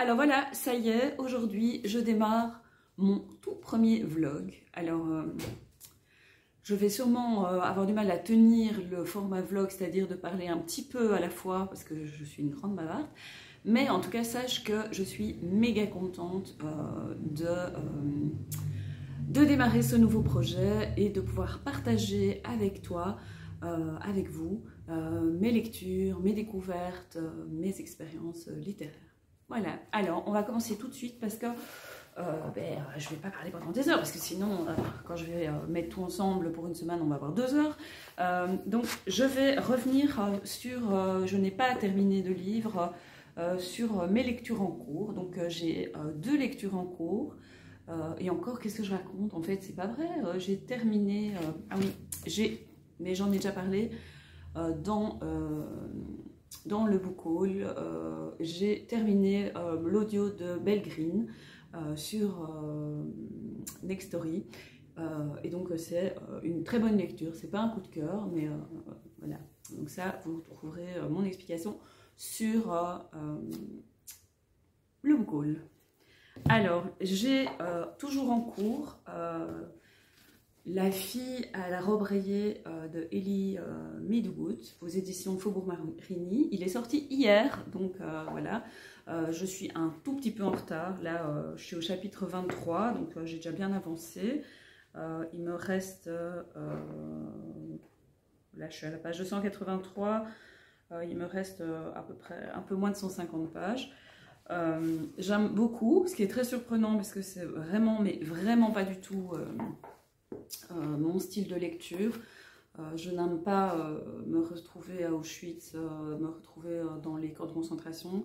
Alors voilà, ça y est, aujourd'hui je démarre mon tout premier vlog. Alors je vais sûrement avoir du mal à tenir le format vlog, c'est-à-dire de parler un petit peu à la fois parce que je suis une grande bavarde. Mais en tout cas, sache que je suis méga contente de démarrer ce nouveau projet et de pouvoir partager avec toi, avec vous, mes lectures, mes découvertes, mes expériences littéraires. Voilà, alors on va commencer tout de suite parce que je ne vais pas parler pendant des heures parce que sinon, quand je vais mettre tout ensemble pour une semaine, on va avoir 2 heures. Donc je vais revenir sur, je n'ai pas terminé de livre, sur mes lectures en cours. Donc j'ai 2 lectures en cours. Et encore, qu'est-ce que je raconte? En fait, c'est pas vrai. J'ai terminé. Ah oui, mais j'en ai déjà parlé dans le book haul. J'ai terminé l'audio de Belle Green sur Nextory. Et donc, c'est une très bonne lecture. C'est pas un coup de cœur, mais voilà. Donc, ça, vous trouverez mon explication sur le book haul. Alors, j'ai toujours en cours La fille à la robe rayée de Ellie Midwood aux éditions Faubourg Marigny. Il est sorti hier, donc voilà. Je suis un tout petit peu en retard. Là, je suis au chapitre 23, donc j'ai déjà bien avancé. Il me reste... là, je suis à la page 283. Il me reste à peu près un peu moins de 150 pages. J'aime beaucoup, ce qui est très surprenant parce que c'est vraiment, mais vraiment pas du tout mon style de lecture. Je n'aime pas me retrouver à Auschwitz, me retrouver dans les camps de concentration.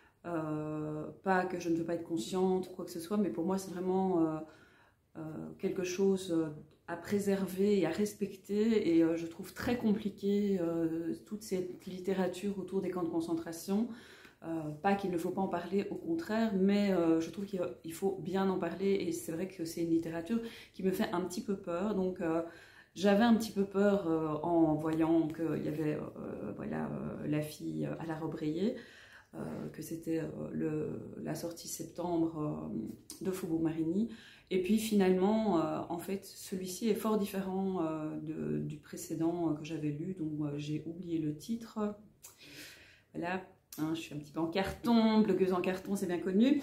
Pas que je ne veux pas être consciente ou quoi que ce soit, mais pour moi c'est vraiment quelque chose à préserver et à respecter. Et je trouve très compliqué toute cette littérature autour des camps de concentration. Pas qu'il ne faut pas en parler, au contraire, mais je trouve qu'il faut bien en parler, et c'est vrai que c'est une littérature qui me fait un petit peu peur. Donc j'avais un petit peu peur en voyant qu'il y avait voilà, La fille à la robe rayée, que c'était la sortie septembre de Faubourg Marigny. Et puis finalement, en fait, celui-ci est fort différent du précédent que j'avais lu, donc j'ai oublié le titre. Voilà. Hein, je suis un petit peu en carton, blogueuse en carton, c'est bien connu.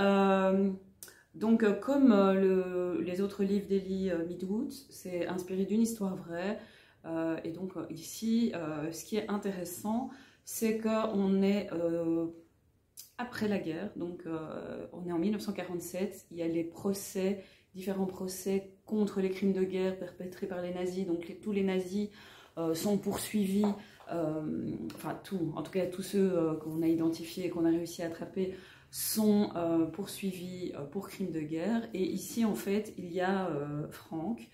Donc, comme les autres livres d'Ellie Midwood, c'est inspiré d'une histoire vraie. Et donc, ici, ce qui est intéressant, c'est qu'on est après la guerre. Donc, on est en 1947. Il y a les procès, différents procès contre les crimes de guerre perpétrés par les nazis. Donc, tous les nazis sont poursuivis. Enfin en tout cas tous ceux qu'on a identifiés et qu'on a réussi à attraper sont poursuivis pour crimes de guerre. Et ici en fait il y a Frank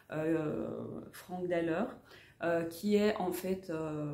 Daller qui est en fait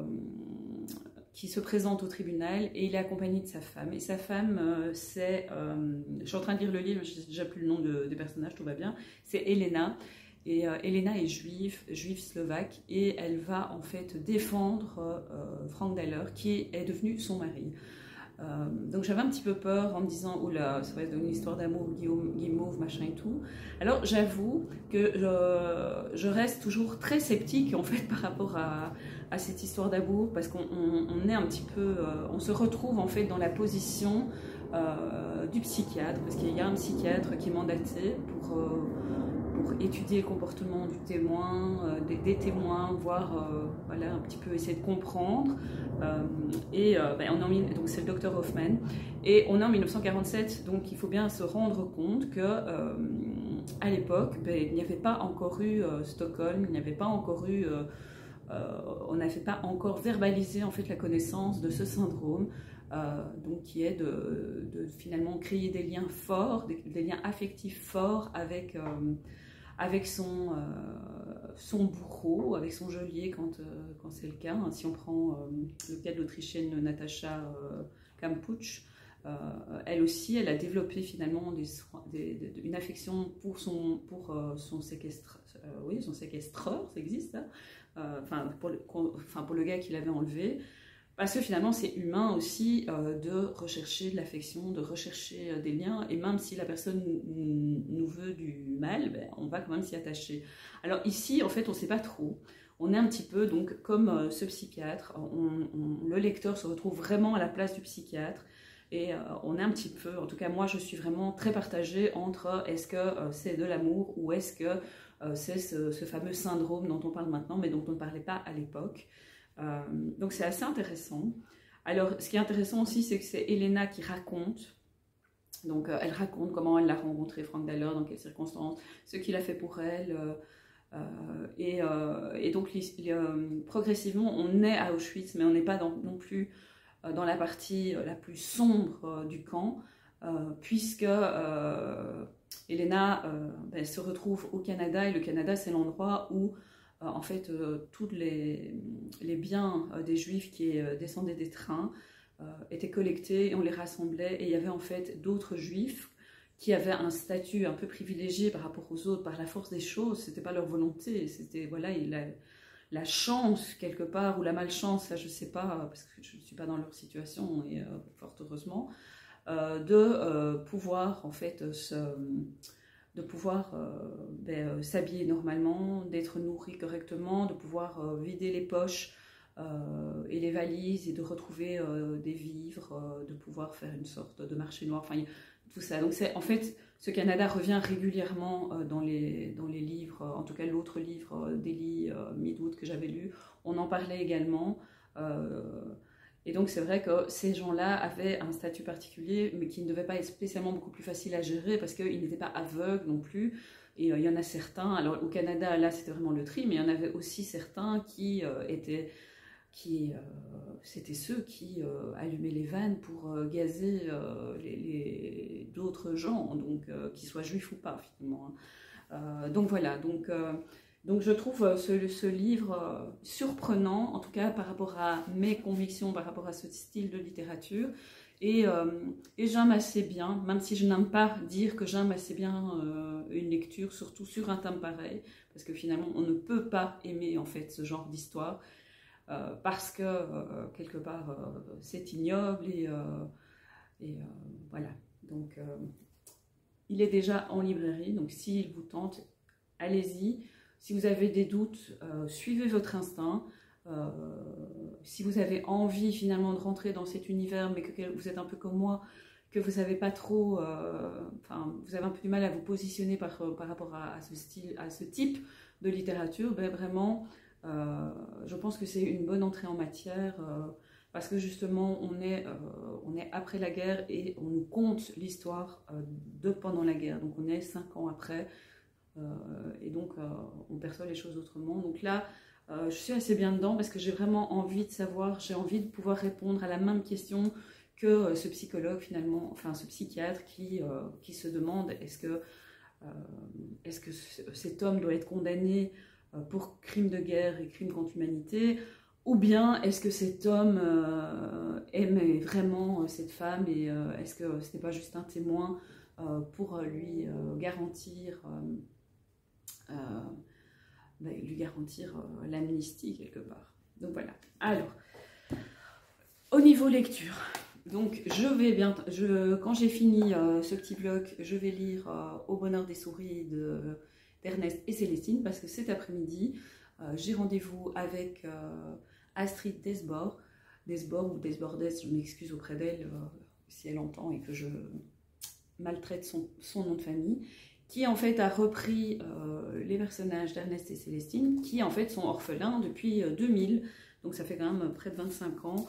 qui se présente au tribunal, et il est accompagné de sa femme. Et sa femme, c'est... je suis en train de lire le livre, je ne sais déjà plus le nom des personnages, tout va bien. C'est Elena. Et Elena est juive slovaque, et elle va en fait défendre Frank Daller, qui est devenu son mari. Donc j'avais un petit peu peur en me disant « Oula, ça va être une histoire d'amour guimauve, machin et tout ». Alors j'avoue que je reste toujours très sceptique en fait par rapport à cette histoire d'amour, parce qu'on est un petit peu... on se retrouve en fait dans la position du psychiatre, parce qu'il y a un psychiatre qui est mandaté pour étudier le comportement du témoin, des témoins, voir voilà, un petit peu essayer de comprendre. Donc c'est le docteur Hoffman, et on est en 1947, donc il faut bien se rendre compte que à l'époque, il n'y avait pas encore eu Stockholm, il n'y avait pas encore eu, on n'avait pas encore verbalisé en fait la connaissance de ce syndrome. Donc qui est de finalement créer des liens forts, des liens affectifs forts avec son bourreau, avec son geôlier quand c'est le cas. Si on prend le cas de l'Autrichienne Natascha Kampusch, elle aussi, elle a développé finalement une affection pour son séquestreur, ça existe, hein, pour le gars qui l'avait enlevé. Parce que finalement, c'est humain aussi de rechercher de l'affection, de rechercher des liens, et même si la personne nous veut du mal, ben, on va quand même s'y attacher. Alors ici, en fait, on ne sait pas trop. On est un petit peu, donc, comme ce psychiatre, le lecteur se retrouve vraiment à la place du psychiatre, et on est un petit peu, en tout cas moi, je suis vraiment très partagée entre est-ce que c'est de l'amour ou est-ce que c'est ce fameux syndrome dont on parle maintenant, mais dont on ne parlait pas à l'époque. Donc c'est assez intéressant. Alors ce qui est intéressant aussi, c'est que c'est Elena qui raconte. Donc elle raconte comment elle l'a rencontré, Frank Daller, dans quelles circonstances, ce qu'il a fait pour elle. Et donc progressivement, on est à Auschwitz, mais on n'est pas non plus dans la partie la plus sombre du camp, puisque Elena ben, se retrouve au Canada, et le Canada, c'est l'endroit où en fait, tous les biens des Juifs qui descendaient des trains étaient collectés et on les rassemblait. Et il y avait en fait d'autres Juifs qui avaient un statut un peu privilégié par rapport aux autres, par la force des choses. C'était pas leur volonté, c'était voilà, la chance quelque part, ou la malchance, ça je sais pas, parce que je ne suis pas dans leur situation, et fort heureusement, de pouvoir en fait de pouvoir s'habiller normalement, d'être nourri correctement, de pouvoir vider les poches et les valises et de retrouver des vivres, de pouvoir faire une sorte de marché noir, enfin tout ça. Donc en fait, ce Canada revient régulièrement dans les livres, en tout cas l'autre livre d'Elie Midwood que j'avais lu, on en parlait également. Et donc c'est vrai que ces gens-là avaient un statut particulier, mais qui ne devait pas être spécialement beaucoup plus facile à gérer, parce qu'ils n'étaient pas aveugles non plus. Et il y en a certains, alors au Canada, là c'était vraiment le tri, mais il y en avait aussi certains qui c'était ceux qui allumaient les vannes pour gazer d'autres gens, donc qu'ils soient juifs ou pas finalement. Donc voilà, donc je trouve ce livre surprenant, en tout cas par rapport à mes convictions, par rapport à ce style de littérature. Et j'aime assez bien, même si je n'aime pas dire que j'aime assez bien une lecture, surtout sur un thème pareil, parce que finalement on ne peut pas aimer en fait ce genre d'histoire, parce que quelque part c'est ignoble, et voilà. Donc il est déjà en librairie, donc s'il vous tente, allez-y. Si vous avez des doutes, suivez votre instinct. Si vous avez envie finalement de rentrer dans cet univers, mais que vous êtes un peu comme moi, que vous savez pas trop, enfin vous avez un peu du mal à vous positionner par rapport à ce style, à ce type de littérature, ben vraiment, je pense que c'est une bonne entrée en matière, parce que justement on est après la guerre et on nous conte l'histoire de pendant la guerre, donc on est 5 ans après. Et donc on perçoit les choses autrement. Donc là, je suis assez bien dedans parce que j'ai vraiment envie de savoir, j'ai envie de pouvoir répondre à la même question que ce psychologue finalement, enfin ce psychiatre qui se demande est-ce que cet homme doit être condamné pour crime de guerre et crime contre l'humanité, ou bien est-ce que cet homme aimait vraiment cette femme, et est-ce que ce n'est pas juste un témoin pour lui garantir l'amnistie quelque part. Donc voilà. Alors, au niveau lecture, donc quand j'ai fini ce petit bloc, je vais lire Au bonheur des souris d'Ernest et Célestine, parce que cet après-midi, j'ai rendez-vous avec Astrid Desbordes, ou Desbordes, je m'excuse auprès d'elle si elle entend et que je maltraite son nom de famille, qui en fait a repris les personnages d'Ernest et Célestine, qui en fait sont orphelins depuis 2000, donc ça fait quand même près de 25 ans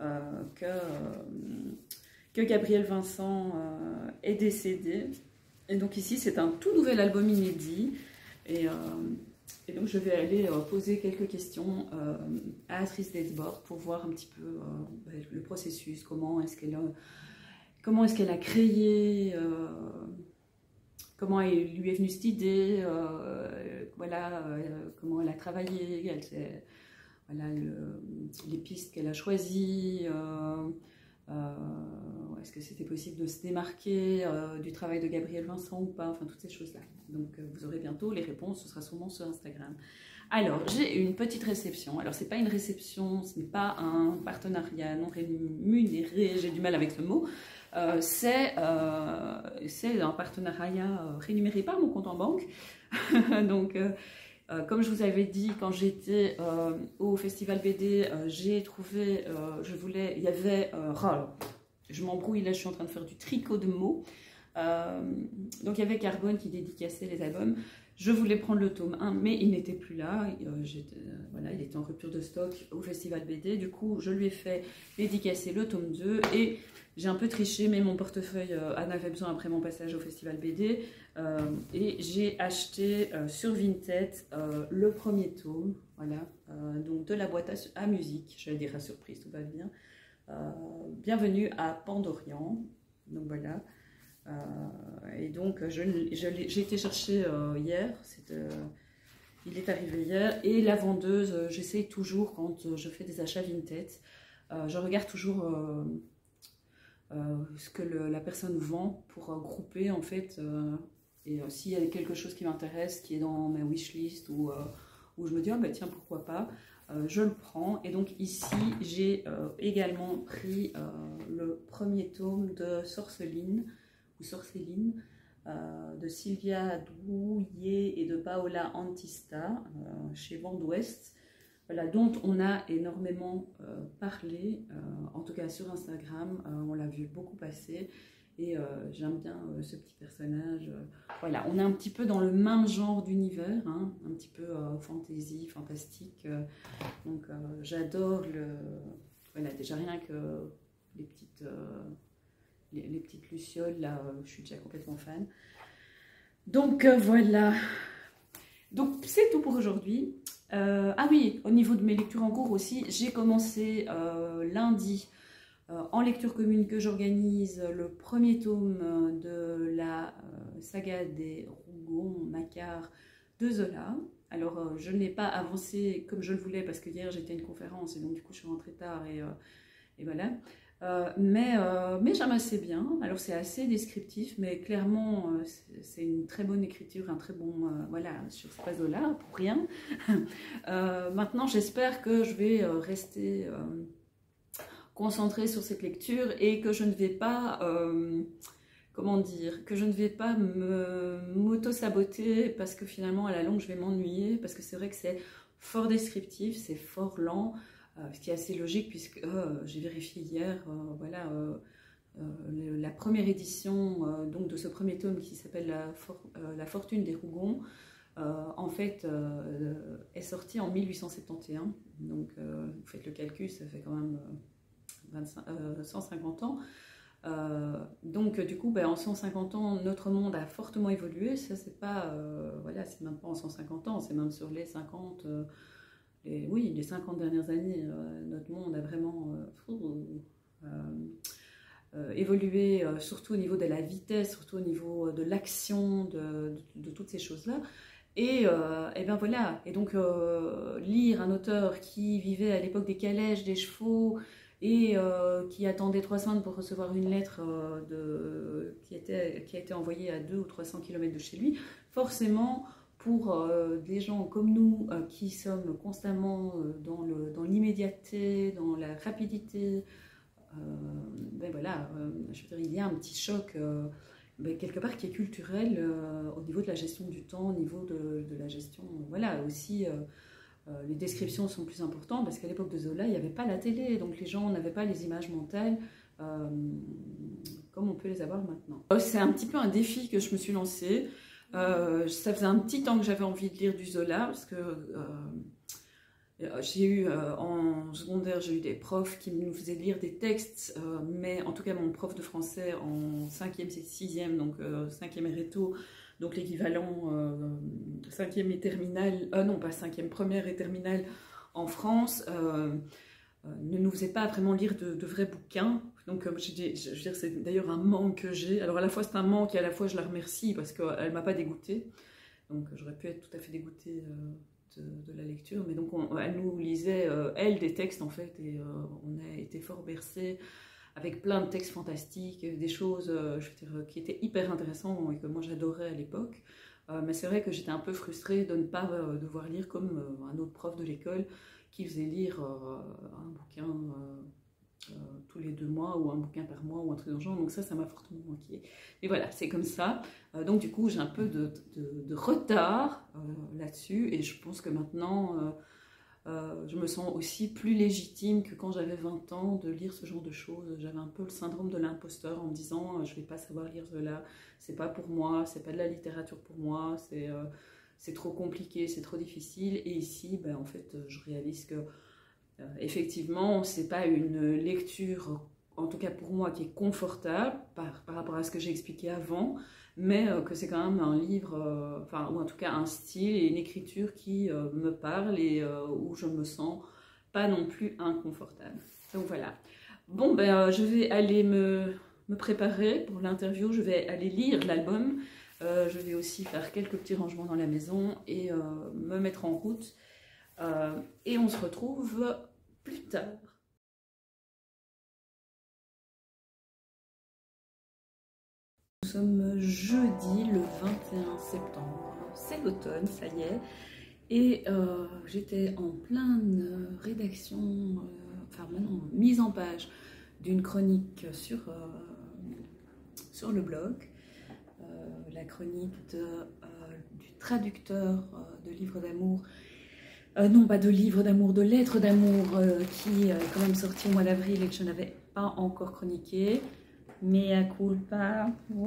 que Gabriel Vincent est décédé. Et donc ici c'est un tout nouvel album inédit, et donc je vais aller poser quelques questions à Astrid Desbordes pour voir un petit peu le processus, comment est-ce qu'elle a créé, comment lui est venue cette idée, voilà, comment elle a travaillé, voilà, les pistes qu'elle a choisies, Est-ce que c'était possible de se démarquer du travail de Gabriel Vincent ou pas, enfin toutes ces choses-là. Donc vous aurez bientôt les réponses, ce sera sûrement sur Instagram. Alors, j'ai une petite réception. Alors, c'est pas une réception, ce n'est pas un partenariat non rémunéré, j'ai du mal avec ce mot. C'est un partenariat rémunéré par mon compte en banque. Donc, comme je vous avais dit, quand j'étais au Festival BD, j'ai trouvé, il y avait, je m'embrouille là, je suis en train de faire du tricot de mots. Donc, il y avait Carbone qui dédicaçait les albums. Je voulais prendre le tome 1, mais il n'était plus là. Voilà, il était en rupture de stock au Festival BD. Du coup, je lui ai fait dédicacer le tome 2 et j'ai un peu triché, mais mon portefeuille en avait besoin après mon passage au Festival BD. Et j'ai acheté sur Vinted le premier tome, voilà, donc de la boîte à musique. J'allais dire à surprise, tout va bien. Bienvenue à Pandorian. Donc voilà. Et donc j'ai été chercher hier, il est arrivé hier, et la vendeuse, j'essaye toujours quand je fais des achats Vinted, je regarde toujours ce que la personne vend pour grouper en fait, et s'il y a quelque chose qui m'intéresse, qui est dans ma wishlist ou où je me dis oh, bah, tiens pourquoi pas, je le prends. Et donc ici j'ai également pris le premier tome de Sorceline de Sylvia Drouillet et de Paola Antista chez Vent d'Ouest, voilà, dont on a énormément parlé, en tout cas sur Instagram, on l'a vu beaucoup passer et j'aime bien ce petit personnage. Voilà, on est un petit peu dans le même genre d'univers, hein, un petit peu fantasy, fantastique, donc j'adore voilà, déjà rien que les petites... les petites lucioles, là, je suis déjà complètement fan. Donc voilà. Donc c'est tout pour aujourd'hui. Ah oui, au niveau de mes lectures en cours aussi, j'ai commencé lundi en lecture commune que j'organise le premier tome de la saga des Rougon-Macquart de Zola. Alors je n'ai pas avancé comme je le voulais parce que hier j'étais à une conférence et donc du coup je suis rentrée tard et voilà. Mais j'aime assez bien. Alors c'est assez descriptif, mais clairement c'est une très bonne écriture, un très bon voilà, sur ce Zola pour rien. Maintenant j'espère que je vais rester concentrée sur cette lecture et que je ne vais pas comment dire, que je ne vais pas m'auto-saboter parce que finalement à la longue je vais m'ennuyer, parce que c'est vrai que c'est fort descriptif, c'est fort lent. Ce qui est assez logique puisque j'ai vérifié hier, voilà, la première édition donc de ce premier tome qui s'appelle la Fortune des Rougon, en fait est sortie en 1871, donc vous faites le calcul, ça fait quand même 150 ans. Donc du coup en 150 ans notre monde a fortement évolué, ça c'est pas voilà, c'est même pas en 150 ans, c'est même sur les 50 oui, les 50 dernières années, notre monde a vraiment évolué, surtout au niveau de la vitesse, surtout au niveau de l'action, de toutes ces choses-là. Et bien voilà, et donc lire un auteur qui vivait à l'époque des calèches, des chevaux, et qui attendait 3 semaines pour recevoir une lettre qui a été envoyée à 200 ou 300 km de chez lui, forcément... Pour des gens comme nous qui sommes constamment dans l'immédiateté, dans la rapidité, ben voilà, je veux dire, il y a un petit choc ben quelque part qui est culturel au niveau de la gestion du temps, au niveau de la gestion, voilà, aussi les descriptions sont plus importantes parce qu'à l'époque de Zola, il n'y avait pas la télé, donc les gens n'avaient pas les images mentales comme on peut les avoir maintenant. C'est un petit peu un défi que je me suis lancé. Ça faisait un petit temps que j'avais envie de lire du Zola parce que j'ai eu en secondaire, j'ai eu des profs qui nous faisaient lire des textes, mais en tout cas mon prof de français en 5e, 6e, donc 5e et réto, donc l'équivalent 5e et terminale, non pas 5e, première et terminale en France, ne nous faisait pas vraiment lire de vrais bouquins. Donc je veux dire, c'est d'ailleurs un manque que j'ai. Alors à la fois c'est un manque et à la fois je la remercie parce qu'elle ne m'a pas dégoûtée. Donc j'aurais pu être tout à fait dégoûtée de la lecture. Mais donc elle nous lisait, elle, des textes en fait. Et on a été fort bercés avec plein de textes fantastiques, des choses je veux dire, qui étaient hyper intéressantes et que moi j'adorais à l'époque. Mais c'est vrai que j'étais un peu frustrée de ne pas devoir lire comme un autre prof de l'école qui faisait lire un bouquin tous les 2 mois ou un bouquin par mois ou un truc dans le genre. Donc ça m'a fortement manqué. Mais voilà, c'est comme ça. Donc du coup, j'ai un peu de retard là-dessus et je pense que maintenant, je me sens aussi plus légitime que quand j'avais 20 ans de lire ce genre de choses. J'avais un peu le syndrome de l'imposteur en me disant je vais pas savoir lire cela, c'est pas pour moi, c'est pas de la littérature pour moi, c'est trop compliqué, c'est trop difficile. Et ici, ben, en fait, je réalise que effectivement, c'est pas une lecture, en tout cas pour moi, qui est confortable par rapport à ce que j'ai expliqué avant, mais que c'est quand même un livre, enfin, ou en tout cas un style et une écriture qui me parle et où je me sens pas non plus inconfortable. Donc voilà. Bon, ben, je vais aller me préparer pour l'interview, je vais aller lire l'album, je vais aussi faire quelques petits rangements dans la maison et me mettre en route. Et on se retrouve plus tard. Nous sommes jeudi le 21 septembre. C'est l'automne, ça y est. Et j'étais en pleine rédaction, enfin maintenant mise en page d'une chronique sur le blog. La chronique du traducteur de livres d'amour. Non, pas de livres d'amour, de lettres d'amour qui est quand même sorti au mois d'avril et que je n'avais pas encore chroniqué. Mea culpa.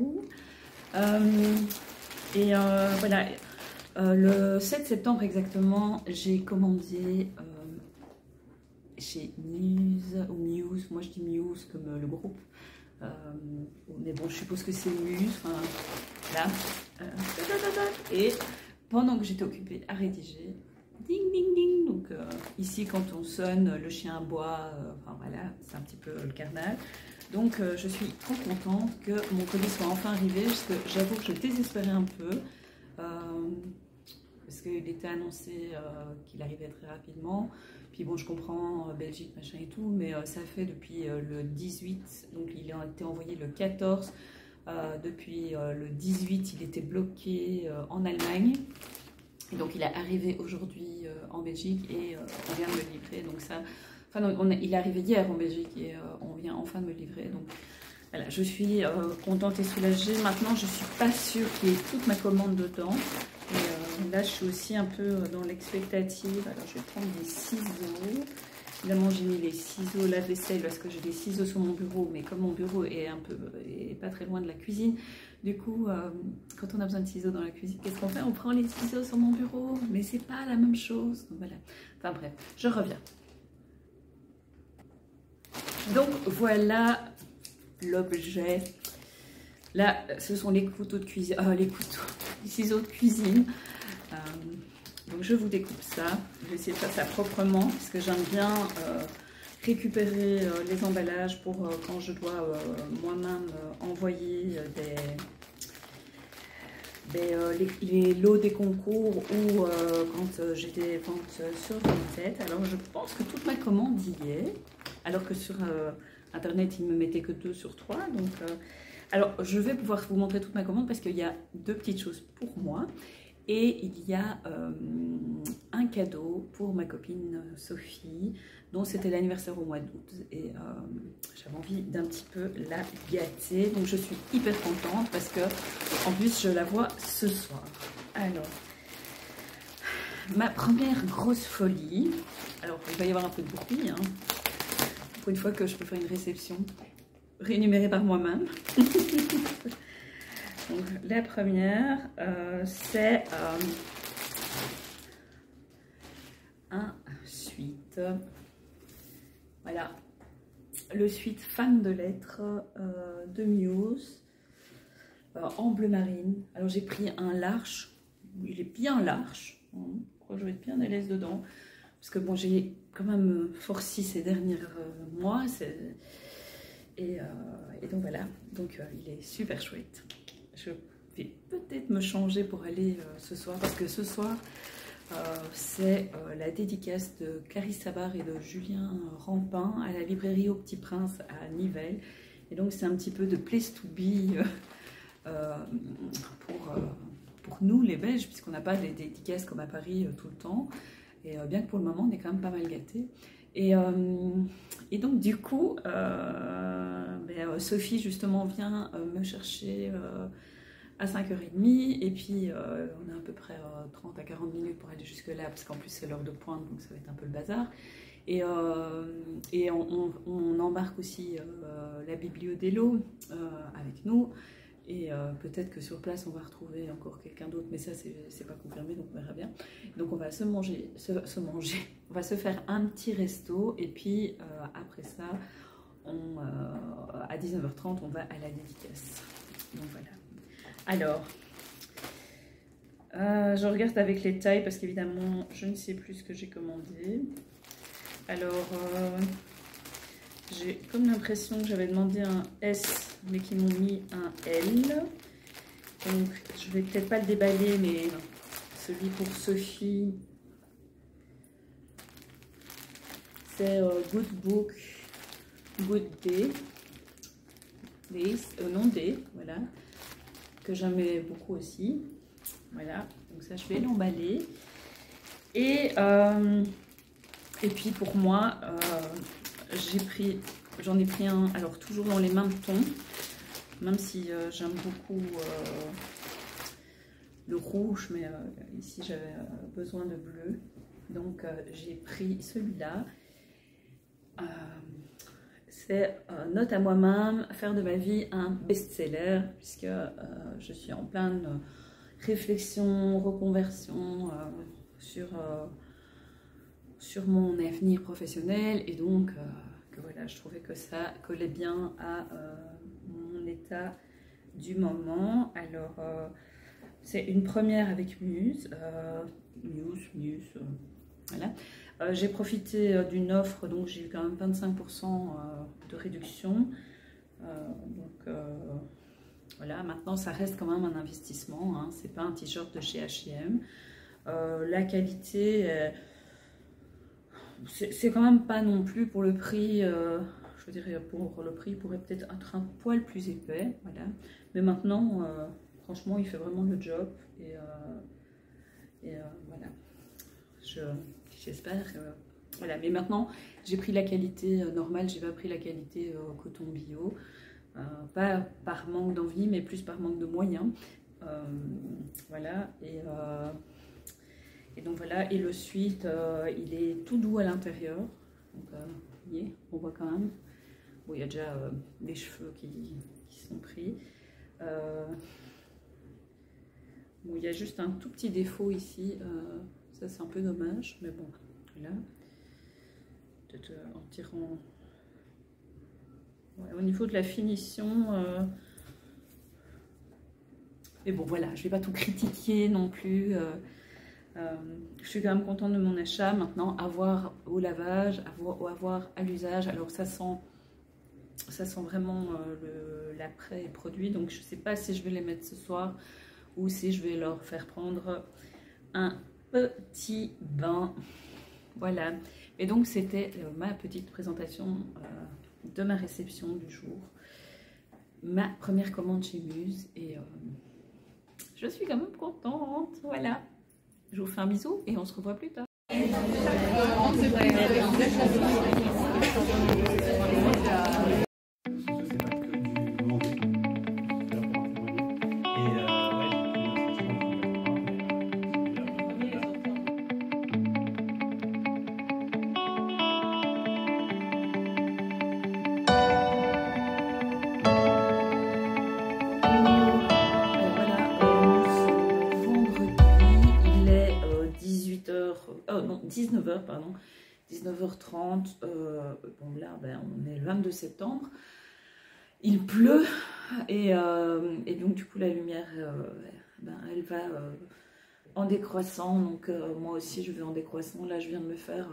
Voilà, le 7 septembre exactement, j'ai commandé chez Muse, ou Muse, moi je dis Muse comme le groupe. Mais bon, je suppose que c'est Muse. Enfin, là. Et pendant que j'étais occupée à rédiger, ding ding ding, donc ici quand on sonne, le chien aboie, enfin voilà, c'est un petit peu le carnage. Donc je suis trop contente que mon colis soit enfin arrivé, parce que j'avoue que je désespérais un peu, parce qu'il était annoncé qu'il arrivait très rapidement. Puis bon, je comprends Belgique, machin et tout, mais ça fait depuis le 18, donc il a été envoyé le 14, depuis le 18 il était bloqué en Allemagne. Et donc il est arrivé aujourd'hui en Belgique et on vient de me livrer. Donc ça, enfin non, il est arrivé hier en Belgique et on vient enfin de me livrer. Donc voilà, je suis contente et soulagée. Maintenant, je suis pas sûre qu'il y ait toute ma commande dedans. Et là, je suis aussi un peu dans l'expectative. Alors, je vais prendre des ciseaux. Évidemment, j'ai mis les ciseaux lave-vaisselle parce que j'ai des ciseaux sur mon bureau, mais comme mon bureau est pas très loin de la cuisine, du coup, quand on a besoin de ciseaux dans la cuisine, qu'est-ce qu'on fait? On prend les ciseaux sur mon bureau, mais c'est pas la même chose. Donc voilà. Enfin bref, je reviens. Donc voilà l'objet. Là, ce sont les couteaux de cuisine, les ciseaux de cuisine. Donc je vous découpe ça. Je vais essayer de faire ça proprement parce que j'aime bien récupérer les emballages pour quand je dois moi-même envoyer les lots des concours ou quand j'ai des ventes sur Vinted. Alors je pense que toute ma commande y est, alors que sur internet il me mettait que 2 sur 3. Donc alors je vais pouvoir vous montrer toute ma commande parce qu'il y a 2 petites choses pour moi. Et il y a un cadeau pour ma copine Sophie, dont c'était l'anniversaire au mois d'août. Et j'avais envie d'un petit peu la gâter. Donc je suis hyper contente parce que, en plus, je la vois ce soir. Alors, ma première grosse folie. Alors, il va y avoir un peu de bruit, hein, pour une fois que je peux faire une réception rémunérée par moi-même. Donc, la première, c'est un suite. Voilà, le suite fan de lettres de Muse en bleu marine. Alors, j'ai pris un large. Il est bien large. Je crois que je vais être bien à l'aise dedans. Parce que bon, j'ai quand même forci ces derniers mois. Et donc voilà, donc il est super chouette. Je vais peut-être me changer pour aller ce soir, parce que ce soir, C'est la dédicace de Clarisse Sabar et de Julien Rampin à la librairie Au Petit Prince à Nivelles. Et donc c'est un petit peu de place to be pour nous les Belges, puisqu'on n'a pas des dédicaces comme à Paris tout le temps. Et bien que pour le moment on est quand même pas mal gâtés. Et donc du coup, Sophie justement vient me chercher à 5h30 et puis on a à peu près 30 à 40 minutes pour aller jusque là parce qu'en plus c'est l'heure de pointe donc ça va être un peu le bazar. Et on embarque aussi la bibliodélo avec nous. Et peut-être que sur place on va retrouver encore quelqu'un d'autre, mais ça c'est pas confirmé donc on verra bien. Donc on va on va se faire un petit resto et puis après ça à 19h30 on va à la dédicace. Donc voilà. Alors je regarde avec les tailles parce qu'évidemment je ne sais plus ce que j'ai commandé. Alors j'ai comme l'impression que j'avais demandé un S mais qu'ils m'ont mis un L, donc je vais peut-être pas le déballer, mais celui pour Sophie c'est Good Book Good Day, non Day, voilà, que j'aimais beaucoup aussi. Voilà, donc ça je vais l'emballer. Et puis pour moi, j'en ai pris un, alors toujours dans les mêmes tons, même si j'aime beaucoup le rouge, mais ici j'avais besoin de bleu. Donc j'ai pris celui-là. C'est Note à moi-même, faire de ma vie un best-seller, puisque je suis en pleine réflexion, reconversion sur mon avenir professionnel, et donc que voilà, je trouvais que ça collait bien à mon état du moment. Alors c'est une première avec Muse, voilà. J'ai profité d'une offre, donc j'ai eu quand même 25% de réduction. Donc voilà, maintenant ça reste quand même un investissement, hein. C'est pas un t-shirt de chez H&M. La qualité, c'est quand même pas non plus pour le prix. Je dirais pour le prix, il pourrait peut-être être un poil plus épais, voilà. Mais maintenant, franchement, il fait vraiment le job et voilà. J'espère. Voilà, mais maintenant j'ai pris la qualité normale, j'ai pas pris la qualité coton bio, pas par manque d'envie, mais plus par manque de moyens. Voilà, et donc voilà, et le suite, il est tout doux à l'intérieur. Donc, vous voyez, on voit quand même. Bon, il y a déjà des cheveux qui sont pris. Bon, il y a juste un tout petit défaut ici. Ça, c'est un peu dommage, mais bon, voilà. Peut-être en tirant. Ouais, au niveau de la finition. Mais bon, voilà, je ne vais pas tout critiquer non plus. Je suis quand même contente de mon achat. Maintenant, à voir au lavage, à voir à l'usage. Alors, ça sent vraiment l'après-produit. Donc, je ne sais pas si je vais les mettre ce soir ou si je vais leur faire prendre un petit bain. Voilà. Et donc, c'était ma petite présentation de ma réception du jour. Ma première commande chez Muse. Et je suis quand même contente. Voilà. Je vous fais un bisou et on se revoit plus tard. Non, 19h, pardon, 19h30, bon là ben, on est le 22 septembre, il pleut et donc du coup la lumière ben, elle va en décroissant, donc moi aussi je vais en décroissant. Là je viens de me faire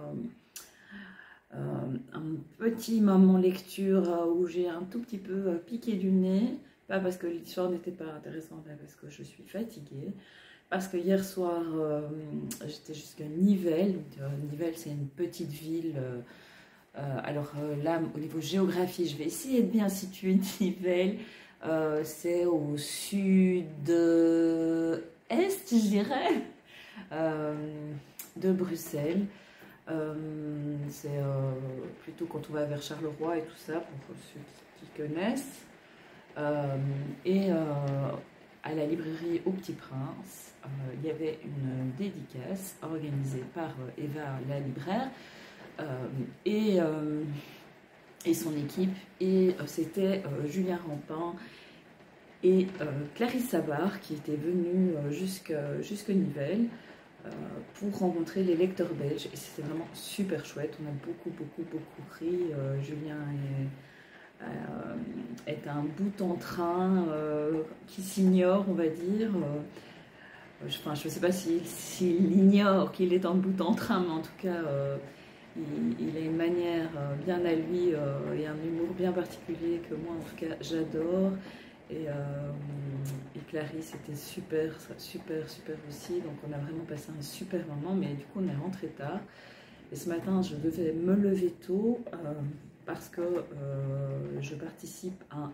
un petit moment lecture où j'ai un tout petit peu piqué du nez, pas parce que l'histoire n'était pas intéressante, mais parce que je suis fatiguée. parce que hier soir, j'étais jusqu'à Nivelles. Nivelles, c'est une petite ville. Là, au niveau géographie, je vais essayer de bien situer Nivelles. C'est au sud-est, je dirais, de Bruxelles. C'est plutôt quand on va vers Charleroi et tout ça, pour ceux qui connaissent. À la librairie Au Petit Prince, il y avait une dédicace organisée par Eva, la libraire, et son équipe. Et c'était Julien Rampin et Clarisse Sabar qui étaient venus jusque Nivelles pour rencontrer les lecteurs belges. Et c'était vraiment super chouette. On a beaucoup ri. Julien est un bout en train qui s'ignore, on va dire. Je ne sais pas s'il ignore qu'il est en bout en train, mais en tout cas, il a une manière bien à lui et un humour bien particulier que moi, en tout cas, j'adore. Et Clarisse était super aussi. Donc, on a vraiment passé un super moment, mais du coup, on est rentré tard. Et ce matin, je devais me lever tôt. Parce que je participe à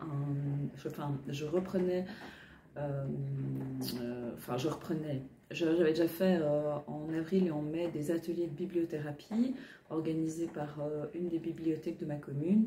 j'avais déjà fait en avril et en mai des ateliers de bibliothérapie organisés par une des bibliothèques de ma commune.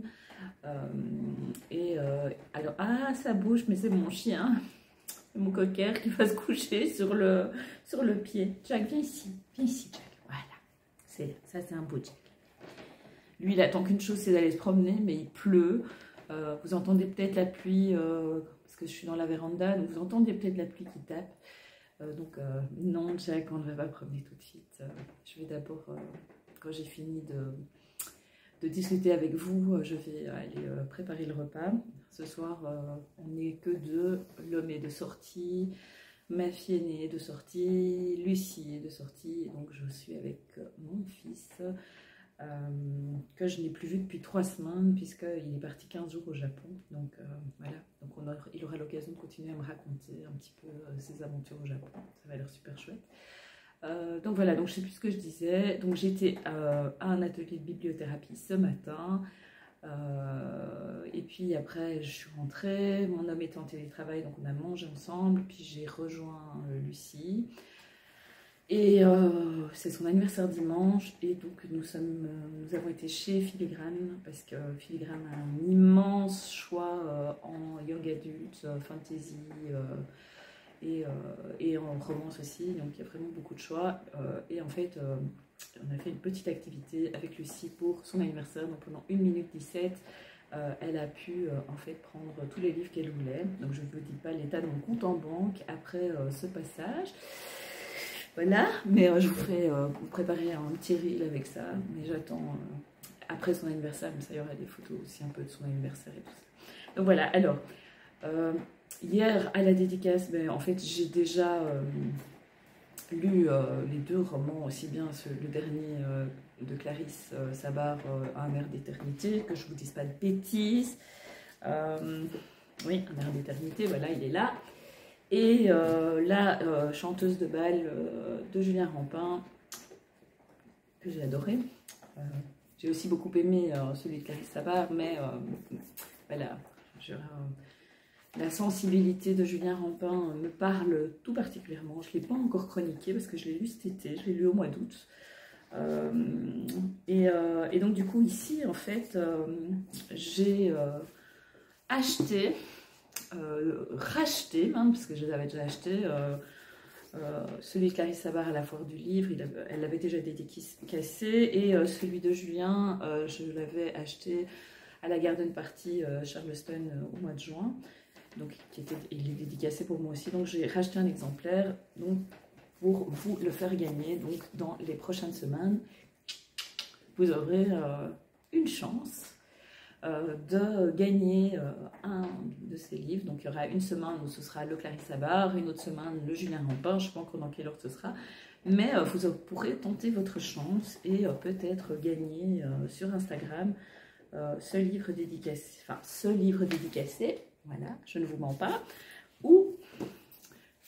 Ça bouge, mais c'est mon chien, mon cocker qui va se coucher sur le pied. Jack, viens ici, Jack. Voilà, c'est un beau Jack. Lui, il attend qu'une chose, c'est d'aller se promener, mais il pleut. Vous entendez peut-être la pluie, parce que je suis dans la véranda, donc vous entendez peut-être la pluie qui tape. Non, Jack, on ne va pas promener tout de suite. Je vais d'abord, quand j'ai fini de discuter avec vous, je vais aller préparer le repas. Ce soir, on n'est que deux. L'homme est de sortie, ma fille aînée est de sortie, Lucie est de sortie. Donc, je suis avec mon fils. Que je n'ai plus vu depuis 3 semaines puisqu'il est parti 15 jours au Japon. Donc voilà, donc il aura l'occasion de continuer à me raconter un petit peu ses aventures au Japon. Ça va l'air super chouette. Donc voilà, donc je ne sais plus ce que je disais. Donc j'étais à un atelier de bibliothérapie ce matin. Et puis après je suis rentrée, mon homme était en télétravail, donc on a mangé ensemble. Puis j'ai rejoint Lucie. Et c'est son anniversaire dimanche, et donc nous avons été chez Filigrane, parce que Filigrane a un immense choix en young adulte, fantasy et en romance aussi, donc il y a vraiment beaucoup de choix. Et en fait, on a fait une petite activité avec Lucie pour son anniversaire, donc pendant 1 minute 17, elle a pu en fait prendre tous les livres qu'elle voulait. Donc je ne vous dis pas l'état de mon compte en banque après ce passage. Voilà, mais je vous ferai vous préparer un petit reel avec ça, mais j'attends après son anniversaire, mais ça, il y aura des photos aussi un peu de son anniversaire et tout ça. Donc voilà, alors, hier à la dédicace, en fait, j'ai déjà lu les 2 romans, aussi bien le dernier de Clarisse Sabar, Un air d'éternité, que je ne vous dise pas de bêtises. Oui, Un air d'éternité, voilà, il est là. Et la chanteuse de bal de Julien Rampin, que j'ai adoré. J'ai aussi beaucoup aimé celui de Clarisse Sabar, mais voilà, la sensibilité de Julien Rampin me parle tout particulièrement. Je ne l'ai pas encore chroniqué parce que je l'ai lu cet été, je l'ai lu au mois d'août. Et donc du coup ici, en fait, j'ai acheté... racheté même, parce que je l'avais déjà acheté, celui de Clarisse Sabar à la foire du livre, elle l'avait déjà dédicacé, et celui de Julien, je l'avais acheté à la Garden Party Charleston au mois de juin, donc il est dédicacé pour moi aussi, donc j'ai racheté un exemplaire donc, pour vous le faire gagner. Donc dans les prochaines semaines, vous aurez une chance de gagner un de ces livres. Donc il y aura une semaine où ce sera le Clarisse Sabar, une autre semaine le Julien Rampin, je ne sais pas encore dans quelle ordre ce sera, mais vous pourrez tenter votre chance et peut-être gagner sur Instagram ce livre dédicacé, voilà, je ne vous mens pas, ou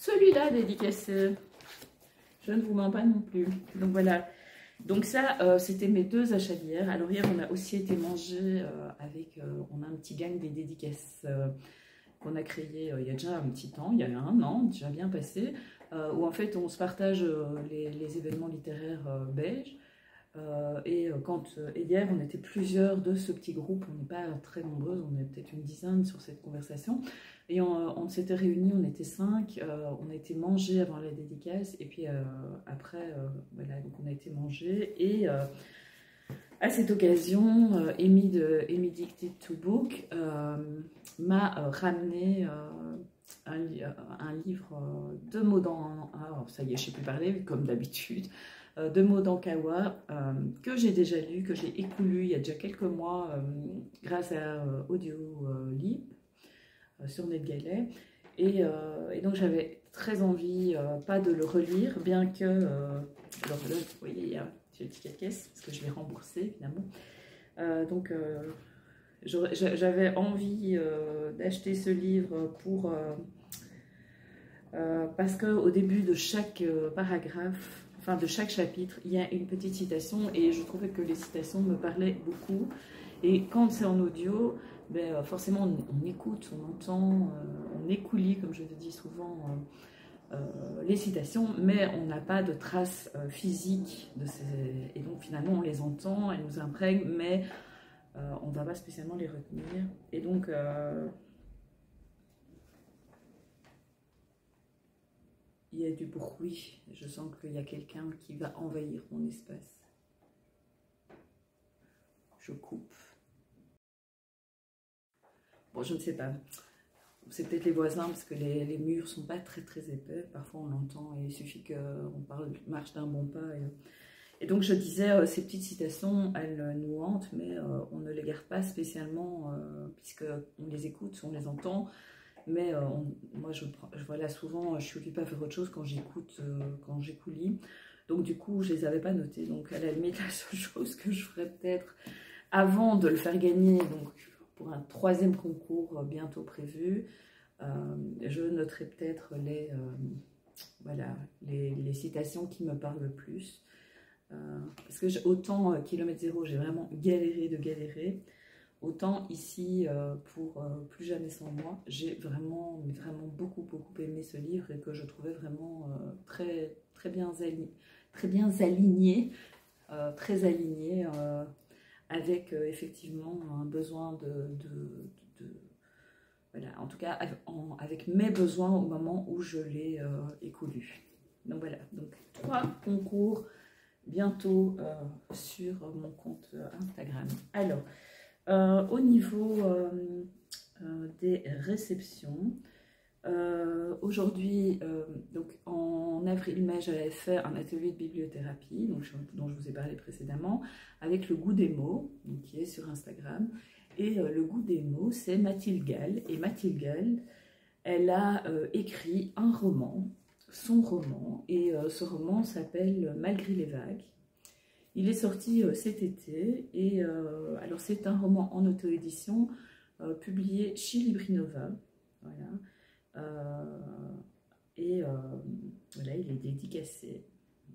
celui-là dédicacé. Je ne vous mens pas non plus. Donc voilà. Donc ça, c'était mes 2 achats d'hier. Alors hier, on a aussi été manger avec... on a un petit gang des dédicaces qu'on a créé il y a déjà un petit temps, il y a 1 an, déjà bien passé, où en fait on se partage les événements littéraires belges. Et hier, on était plusieurs de ce petit groupe, on n'est pas très nombreuses, on est peut-être une dizaine sur cette conversation. Et on s'était réunis, on était 5, on a été manger avant la dédicace, et puis après, voilà, donc on a été manger. Et à cette occasion, Amy Dicted to Book m'a ramené un livre de mots dans... Alors, ça y est, je ne sais plus parler, comme d'habitude. De mots d'Ankawa, que j'ai déjà lu, que j'ai écoulu il y a déjà quelques mois grâce à Audiolib sur NetGalley. Et donc j'avais très envie, pas de le relire, bien que... alors là, vous voyez, il y a l'étiquette caisse, parce que je l'ai remboursé, évidemment. Donc j'avais envie d'acheter ce livre pour... parce qu'au début de chaque paragraphe, enfin de chaque chapitre, il y a une petite citation et je trouvais que les citations me parlaient beaucoup. Et quand c'est en audio, ben, forcément on écoute, on entend, on écoulit, comme je le dis souvent, les citations, mais on n'a pas de traces physiques de ces... Et donc finalement on les entend, elles nous imprègnent, mais on ne va pas spécialement les retenir. Et donc... il y a du bruit, je sens qu'il y a quelqu'un qui va envahir mon espace. Je coupe. Bon, je ne sais pas. C'est peut-être les voisins parce que les murs ne sont pas très épais. Parfois on l'entend et il suffit qu'on marche d'un bon pas. Et donc je disais, ces petites citations, elles nous hantent, mais on ne les garde pas spécialement puisqu'on les écoute, on les entend. Mais moi, voilà, souvent, je suis occupée à faire autre chose quand j'écoute, quand j'écoulis. Donc, du coup, je ne les avais pas notés. Donc, à la limite, la seule chose que je ferais peut-être avant de le faire gagner, donc pour un 3e concours bientôt prévu, je noterai peut-être voilà, les citations qui me parlent le plus. Parce que autant kilomètre zéro, j'ai vraiment galéré de galérer. Autant ici, pour Plus jamais sans moi, j'ai vraiment beaucoup aimé ce livre et que je trouvais vraiment très bien aligné, très aligné, avec effectivement un besoin voilà, en tout cas avec mes besoins au moment où je l'ai écoulu. Donc voilà, donc 3 concours bientôt sur mon compte Instagram. Alors, au niveau des réceptions, aujourd'hui, donc en avril-mai, j'avais fait un atelier de bibliothérapie, donc, dont je vous ai parlé précédemment, avec le goût des mots, donc, qui est sur Instagram. Et le goût des mots, c'est Mathilde Gall. Et Mathilde Gall, elle a écrit un roman, son roman, et ce roman s'appelle Malgré les vagues. Il est sorti cet été, et alors c'est un roman en auto-édition publié chez Librinova, voilà. Et voilà, il est dédicacé.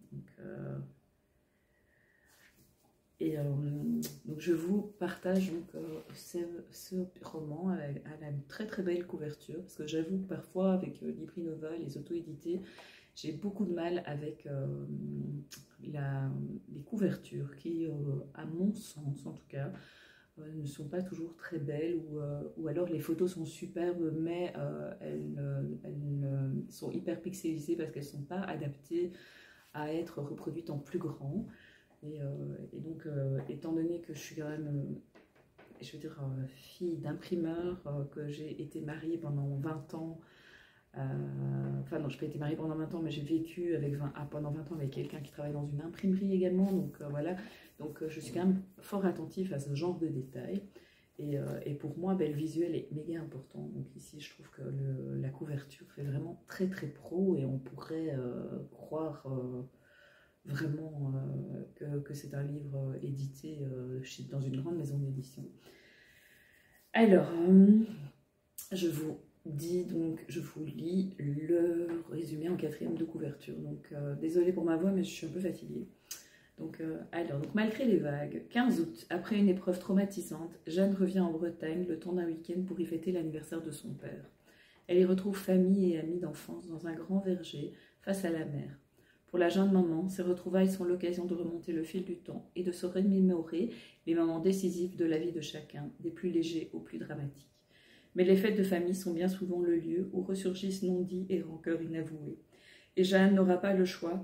Donc je vous partage donc, ce roman à la très belle couverture, parce que j'avoue que parfois avec Librinova, les auto-édités, j'ai beaucoup de mal avec les couvertures qui, à mon sens en tout cas, ne sont pas toujours très belles, ou alors les photos sont superbes, mais elles sont hyper pixelisées parce qu'elles ne sont pas adaptées à être reproduites en plus grand. Et donc, étant donné que je suis quand même, je veux dire, fille d'imprimeur, que j'ai été mariée pendant 20 ans, enfin non, je n'ai pas été mariée pendant 20 ans, mais j'ai vécu pendant 20 ans avec quelqu'un qui travaille dans une imprimerie également, donc voilà, donc je suis quand même fort attentive à ce genre de détails, et pour moi, ben, le visuel est méga important, donc ici je trouve que la couverture fait vraiment très pro, et on pourrait croire vraiment que c'est un livre édité dans une grande maison d'édition. Alors, je vous dit, donc je vous lis le résumé en 4e de couverture. Donc désolée pour ma voix, mais je suis un peu fatiguée. Donc, donc malgré les vagues, 15 août, après une épreuve traumatisante, Jeanne revient en Bretagne le temps d'un week-end pour y fêter l'anniversaire de son père. Elle y retrouve famille et amis d'enfance dans un grand verger face à la mer. Pour la jeune maman, ces retrouvailles sont l'occasion de remonter le fil du temps et de se remémorer les moments décisifs de la vie de chacun, des plus légers aux plus dramatiques. Mais les fêtes de famille sont bien souvent le lieu où ressurgissent non-dits et rancœurs inavouées. Et Jeanne n'aura pas le choix,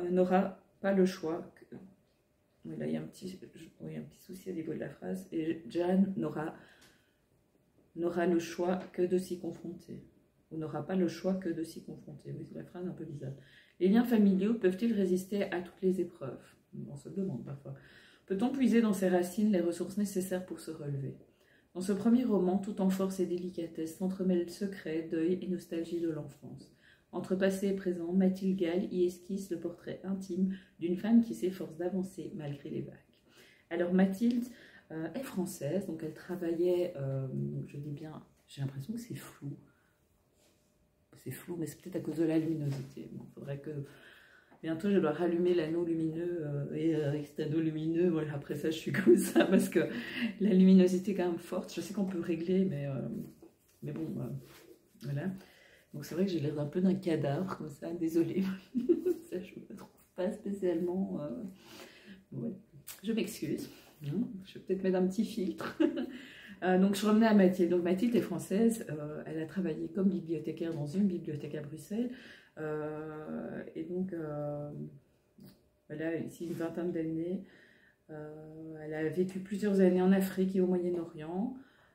Oui, là, il y a un petit souci au niveau de la phrase. Et Jeanne n'aura le choix que de s'y confronter. Ou n'aura pas le choix que de s'y confronter. Oui, c'est la phrase un peu bizarre. Les liens familiaux peuvent-ils résister à toutes les épreuves? On se le demande parfois. Peut-on puiser dans ses racines les ressources nécessaires pour se relever? Dans ce premier roman, tout en force et délicatesse, s'entremêlent secrets, deuil et nostalgie de l'enfance. Entre passé et présent, Mathilde Gall y esquisse le portrait intime d'une femme qui s'efforce d'avancer malgré les vagues. Alors Mathilde est française, donc elle travaillait, je dis bien, j'ai l'impression que c'est flou. C'est flou, mais c'est peut-être à cause de la luminosité. Bon, faudrait que bientôt je dois rallumer l'anneau lumineux et avec cet anneau lumineux, voilà, après ça je suis comme ça parce que la luminosité est quand même forte. Je sais qu'on peut régler, mais bon, voilà. Donc c'est vrai que j'ai l'air un peu d'un cadavre comme ça, désolée. Ça, je ne me trouve pas spécialement. Ouais. Je m'excuse. Je vais peut-être mettre un petit filtre. Donc je revenais à Mathilde. Donc Mathilde est française. Elle a travaillé comme bibliothécaire dans une bibliothèque à Bruxelles. Et donc elle a ici une vingtaine d'années. Elle a vécu plusieurs années en Afrique et au Moyen-Orient.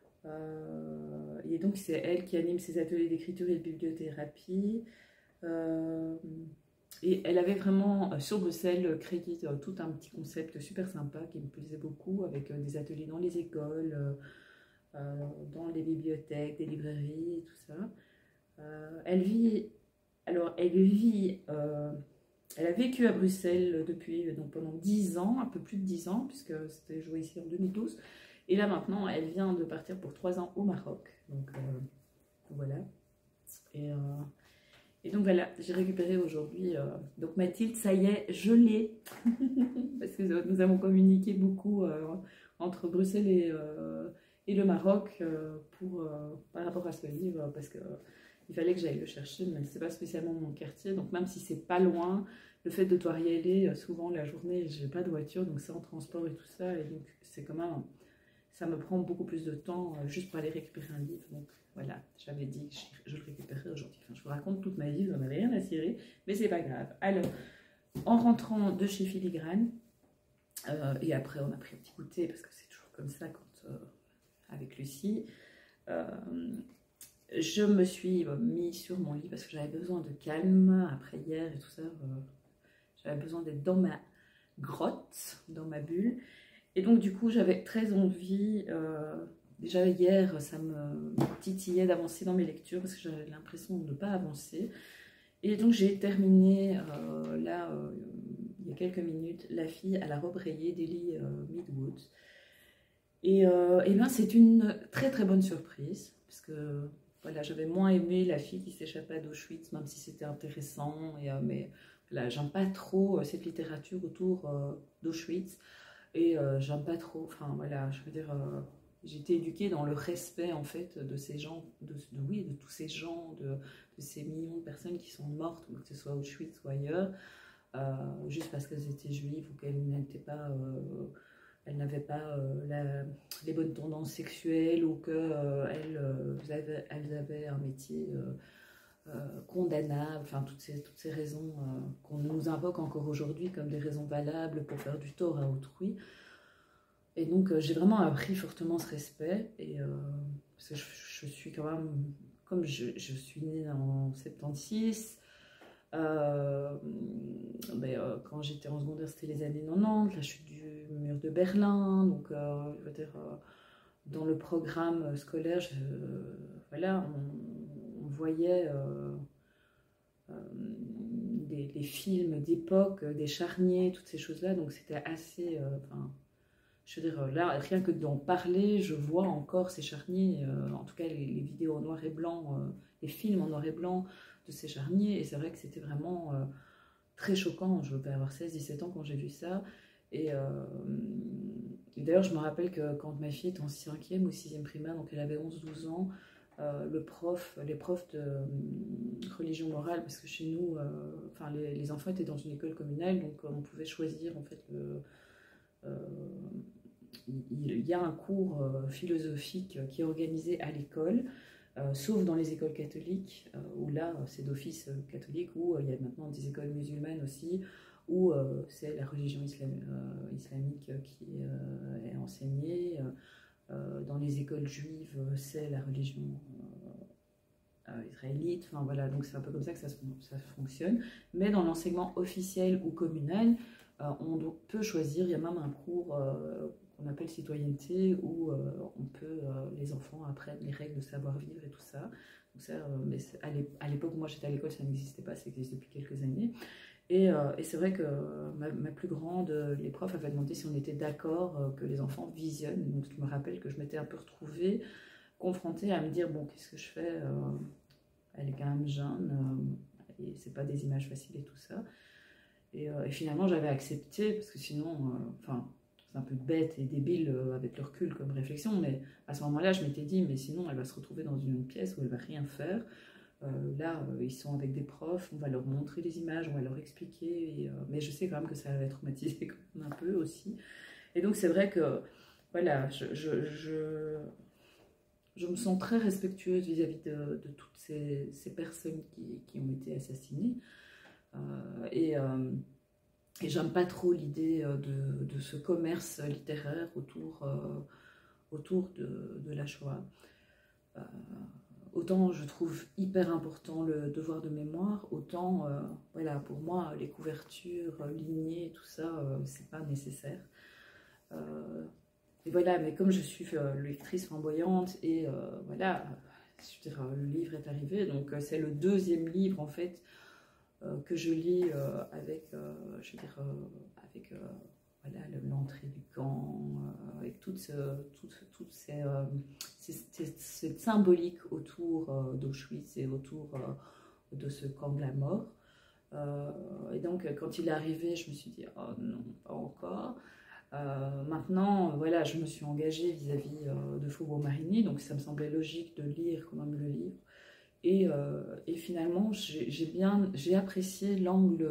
Et donc c'est elle qui anime ses ateliers d'écriture et de bibliothérapie. Et elle avait vraiment sur Bruxelles créé tout un petit concept super sympa qui me plaisait beaucoup, avec des ateliers dans les écoles, dans les bibliothèques, des librairies et tout ça. Elle a vécu à Bruxelles donc pendant 10 ans, un peu plus de 10 ans, puisque c'était joué ici en 2012. Et là maintenant, elle vient de partir pour 3 ans au Maroc. Donc voilà. Et donc voilà, j'ai récupéré aujourd'hui. Donc Mathilde, ça y est, je l'ai. Parce que nous avons communiqué beaucoup entre Bruxelles et le Maroc par rapport à ce livre. Parce qu'il fallait que j'aille le chercher, mais ce n'est pas spécialement mon quartier. Donc même si c'est pas loin, le fait de devoir y aller, souvent la journée, je n'ai pas de voiture, donc c'est en transport et tout ça. Et donc c'est quand même... Ça me prend beaucoup plus de temps juste pour aller récupérer un livre. Donc voilà, j'avais dit que je le récupérerai aujourd'hui. Enfin, je vous raconte toute ma vie, vous n'en avez rien à cirer, mais c'est pas grave. Alors, en rentrant de chez Filigrane, et après on a pris un petit goûter, parce que c'est toujours comme ça avec Lucie, je me suis mis sur mon lit parce que j'avais besoin de calme après hier et tout ça. J'avais besoin d'être dans ma grotte, dans ma bulle. Et donc du coup j'avais très envie, déjà hier ça me titillait d'avancer dans mes lectures parce que j'avais l'impression de ne pas avancer. Et donc j'ai terminé il y a quelques minutes, La fille à la robe rayée d'Ellie Midwood. Et ben, c'est une très très bonne surprise parce que voilà, j'avais moins aimé La fille qui s'échappait d'Auschwitz, même si c'était intéressant, mais voilà, j'aime pas trop cette littérature autour d'Auschwitz. Et j'aime pas trop, enfin voilà, je veux dire, j'ai été éduquée dans le respect en fait de ces gens, de tous ces gens, de ces millions de personnes qui sont mortes, que ce soit à Auschwitz ou ailleurs, juste parce qu'elles étaient juives ou qu'elles n'avaient pas les bonnes tendances sexuelles ou qu'elles avaient un métier condamnable, enfin toutes ces raisons qu'on nous invoque encore aujourd'hui comme des raisons valables pour faire du tort à autrui. Et donc j'ai vraiment appris fortement ce respect, et parce que je suis quand même, comme je suis née en 76, quand j'étais en secondaire c'était les années 90, la chute du mur de Berlin, donc je veux dire, dans le programme scolaire, voilà, on voyait des films d'époque, des charniers, toutes ces choses-là, donc c'était assez... je veux dire, là, rien que d'en parler, je vois encore ces charniers, en tout cas les vidéos en noir et blanc, les films en noir et blanc de ces charniers, et c'est vrai que c'était vraiment très choquant. Je devais avoir 16-17 ans quand j'ai vu ça, et d'ailleurs, je me rappelle que quand ma fille était en 5e ou 6e primaire, donc elle avait 11-12 ans, les profs de religion morale, parce que chez nous, enfin, les enfants étaient dans une école communale, donc on pouvait choisir en fait il y a un cours philosophique qui est organisé à l'école, sauf dans les écoles catholiques, où là c'est d'office catholique, où il y a maintenant des écoles musulmanes aussi, où c'est la religion islamique qui est enseignée. Dans les écoles juives, c'est la religion israélite. Enfin voilà, donc c'est un peu comme ça que ça fonctionne. Mais dans l'enseignement officiel ou communal, on peut choisir. Il y a même un cours qu'on appelle citoyenneté où les enfants apprennent les règles de savoir-vivre et tout ça. Donc ça, mais à l'époque où moi j'étais à l'école, ça n'existait pas, ça existe depuis quelques années. Et c'est vrai que ma plus grande, les profs avaient demandé si on était d'accord que les enfants visionnent. Donc je me rappelle que je m'étais un peu retrouvée, confrontée à me dire, bon, qu'est-ce que je fais, elle est quand même jeune, et c'est pas des images faciles et tout ça. Et finalement j'avais accepté, parce que sinon, enfin, c'est un peu bête et débile avec le recul comme réflexion, mais à ce moment-là je m'étais dit, mais sinon elle va se retrouver dans une pièce où elle va rien faire. Là, ils sont avec des profs, on va leur montrer les images, on va leur expliquer, mais je sais quand même que ça va traumatiser quand même un peu aussi. Et donc c'est vrai que, voilà, je me sens très respectueuse vis-à-vis de toutes ces personnes qui ont été assassinées. Et j'aime pas trop l'idée de ce commerce littéraire autour de la Shoah. Autant je trouve hyper important le devoir de mémoire, autant voilà, pour moi les couvertures lignées, tout ça, c'est pas nécessaire. Et voilà, mais comme je suis lectrice flamboyante et voilà, je veux dire, le livre est arrivé, donc c'est le 2e livre en fait que je lis avec, je veux dire, avec voilà, l'entrée du camp, avec toute cette symbolique autour d'Auschwitz et autour de ce camp de la mort. Et donc, quand il est arrivé, je me suis dit, oh non, pas encore. Maintenant, voilà, je me suis engagée vis-à-vis de Faubourg Marigny, donc ça me semblait logique de lire quand même le livre. Et finalement, j'ai apprécié l'angle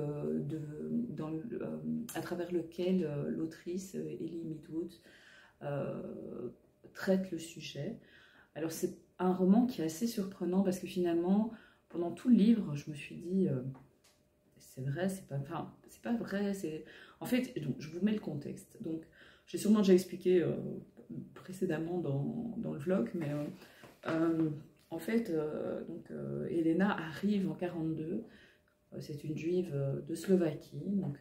à travers lequel l'autrice Ellie Midwood traite le sujet. Alors c'est un roman qui est assez surprenant parce que finalement, pendant tout le livre, je me suis dit, c'est vrai, c'est pas vrai. En fait, donc, je vous mets le contexte. Donc, j'ai sûrement déjà expliqué précédemment dans le vlog, mais en fait, Elena arrive en 1942. C'est une juive de Slovaquie, donc,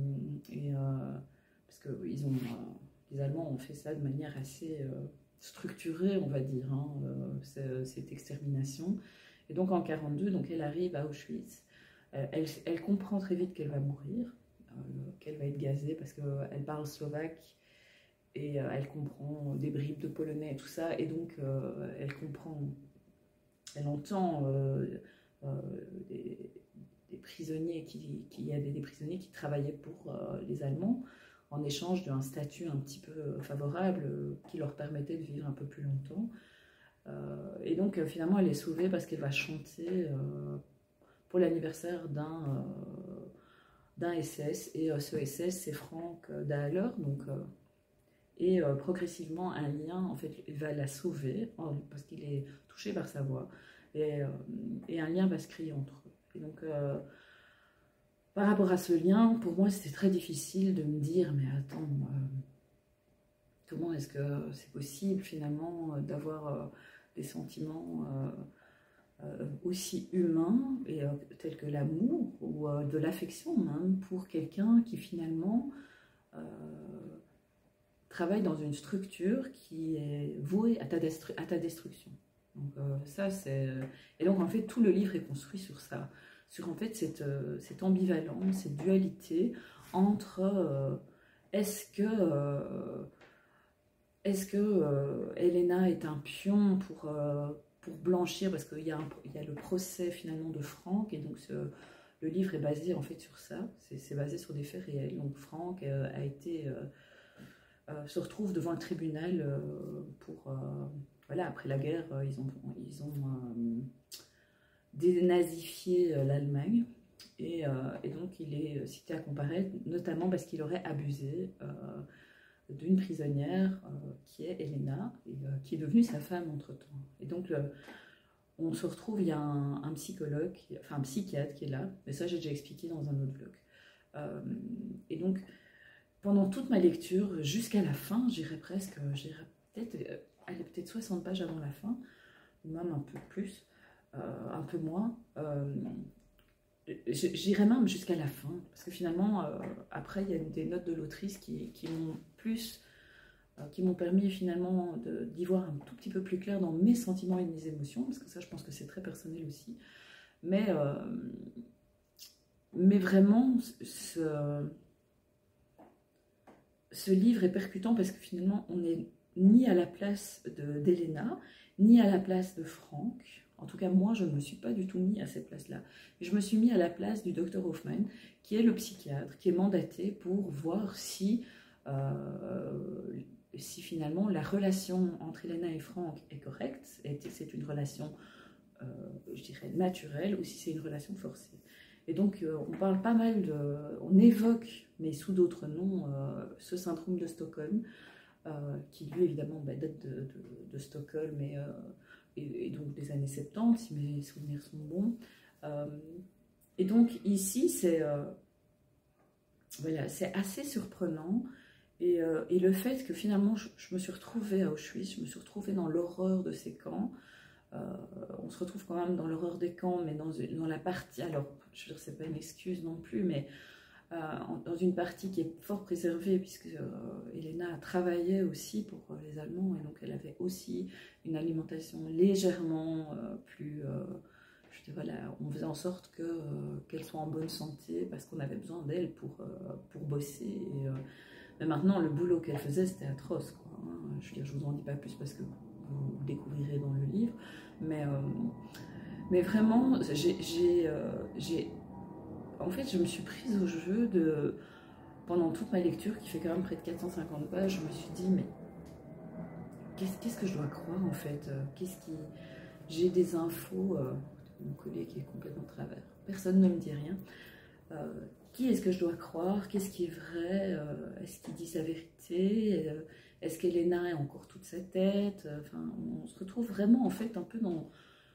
parce que les Allemands ont fait ça de manière assez structurée, on va dire, hein, cette extermination. Et donc en 1942, donc elle arrive à Auschwitz. Elle comprend très vite qu'elle va mourir, qu'elle va être gazée parce qu'elle parle slovaque. Et elle comprend des bribes de polonais et tout ça, et donc elle entend des prisonniers il y avait des prisonniers qui travaillaient pour les Allemands en échange d'un statut un petit peu favorable qui leur permettait de vivre un peu plus longtemps. Et donc finalement elle est sauvée parce qu'elle va chanter pour l'anniversaire d'un SS, et ce SS c'est Frank Dahler, donc et progressivement un lien, en fait, il va la sauver parce qu'il est touché par sa voix, et un lien va se créer entre eux. Et donc par rapport à ce lien, pour moi c'était très difficile de me dire, mais attends, comment est-ce que c'est possible finalement d'avoir des sentiments aussi humains, et tels que l'amour ou de l'affection même pour quelqu'un qui finalement travaille dans une structure qui est vouée à ta destruction. Donc ça c'est... Et donc en fait tout le livre est construit sur ça, sur en fait cette ambivalence, cette dualité entre est-ce que est-ce que Elena est un pion pour blanchir, parce qu'il y a le procès finalement de Franck, et donc le livre est basé en fait sur ça, c'est basé sur des faits réels. Donc Franck se retrouve devant le tribunal voilà, après la guerre, ils ont dénazifié l'Allemagne, et donc il est cité à comparaître, notamment parce qu'il aurait abusé d'une prisonnière qui est Elena, et qui est devenue sa femme entre-temps. Et donc on se retrouve, il y a un psychologue, enfin un psychiatre qui est là, mais ça j'ai déjà expliqué dans un autre vlog. Et donc pendant toute ma lecture, jusqu'à la fin, j'irais peut-être 60 pages avant la fin, ou même un peu plus, un peu moins. J'irais même jusqu'à la fin, parce que finalement, après, il y a des notes de l'autrice qui m'ont permis finalement d'y voir un tout petit peu plus clair dans mes sentiments et mes émotions, parce que ça, je pense que c'est très personnel aussi. Mais vraiment, ce livre est percutant parce que finalement, on n'est ni à la place d'Elena, ni à la place de Franck. En tout cas, moi, je ne me suis pas du tout mis à cette place-là. Je me suis mis à la place du docteur Hoffman, qui est le psychiatre, qui est mandaté pour voir si finalement la relation entre Elena et Franck est correcte, et c'est une relation, je dirais, naturelle, ou si c'est une relation forcée. Et donc, on parle pas mal on évoque, mais sous d'autres noms, ce syndrome de Stockholm, qui lui, évidemment, date de Stockholm, et donc des années 70, si mes souvenirs sont bons. Et donc, ici, voilà, c'est assez surprenant. Et le fait que finalement, je me suis retrouvée à Auschwitz, je me suis retrouvée dans l'horreur de ces camps. On se retrouve quand même dans l'horreur des camps, mais dans la partie, alors je veux dire, c'est pas une excuse non plus, mais dans une partie qui est fort préservée, puisque Elena travaillait aussi pour les Allemands, et donc elle avait aussi une alimentation légèrement plus... je dis, voilà, on faisait en sorte qu'elle soit en bonne santé, parce qu'on avait besoin d'elle pour bosser. Mais maintenant, le boulot qu'elle faisait, c'était atroce, quoi, hein. Je veux dire, je vous en dis pas plus parce que vous le découvrirez dans le livre, mais vraiment, en fait, je me suis prise au jeu pendant toute ma lecture, qui fait quand même près de 450 pages, je me suis dit, mais qu'est-ce que je dois croire, en fait? J'ai des infos, mon collègue qui est complètement de travers, personne ne me dit rien. Qui est-ce que je dois croire? Qu'est-ce qui est vrai? Est-ce qu'il dit sa vérité? Est-ce qu'Elena est encore toute sa tête? Enfin, on se retrouve vraiment, en fait, un peu dans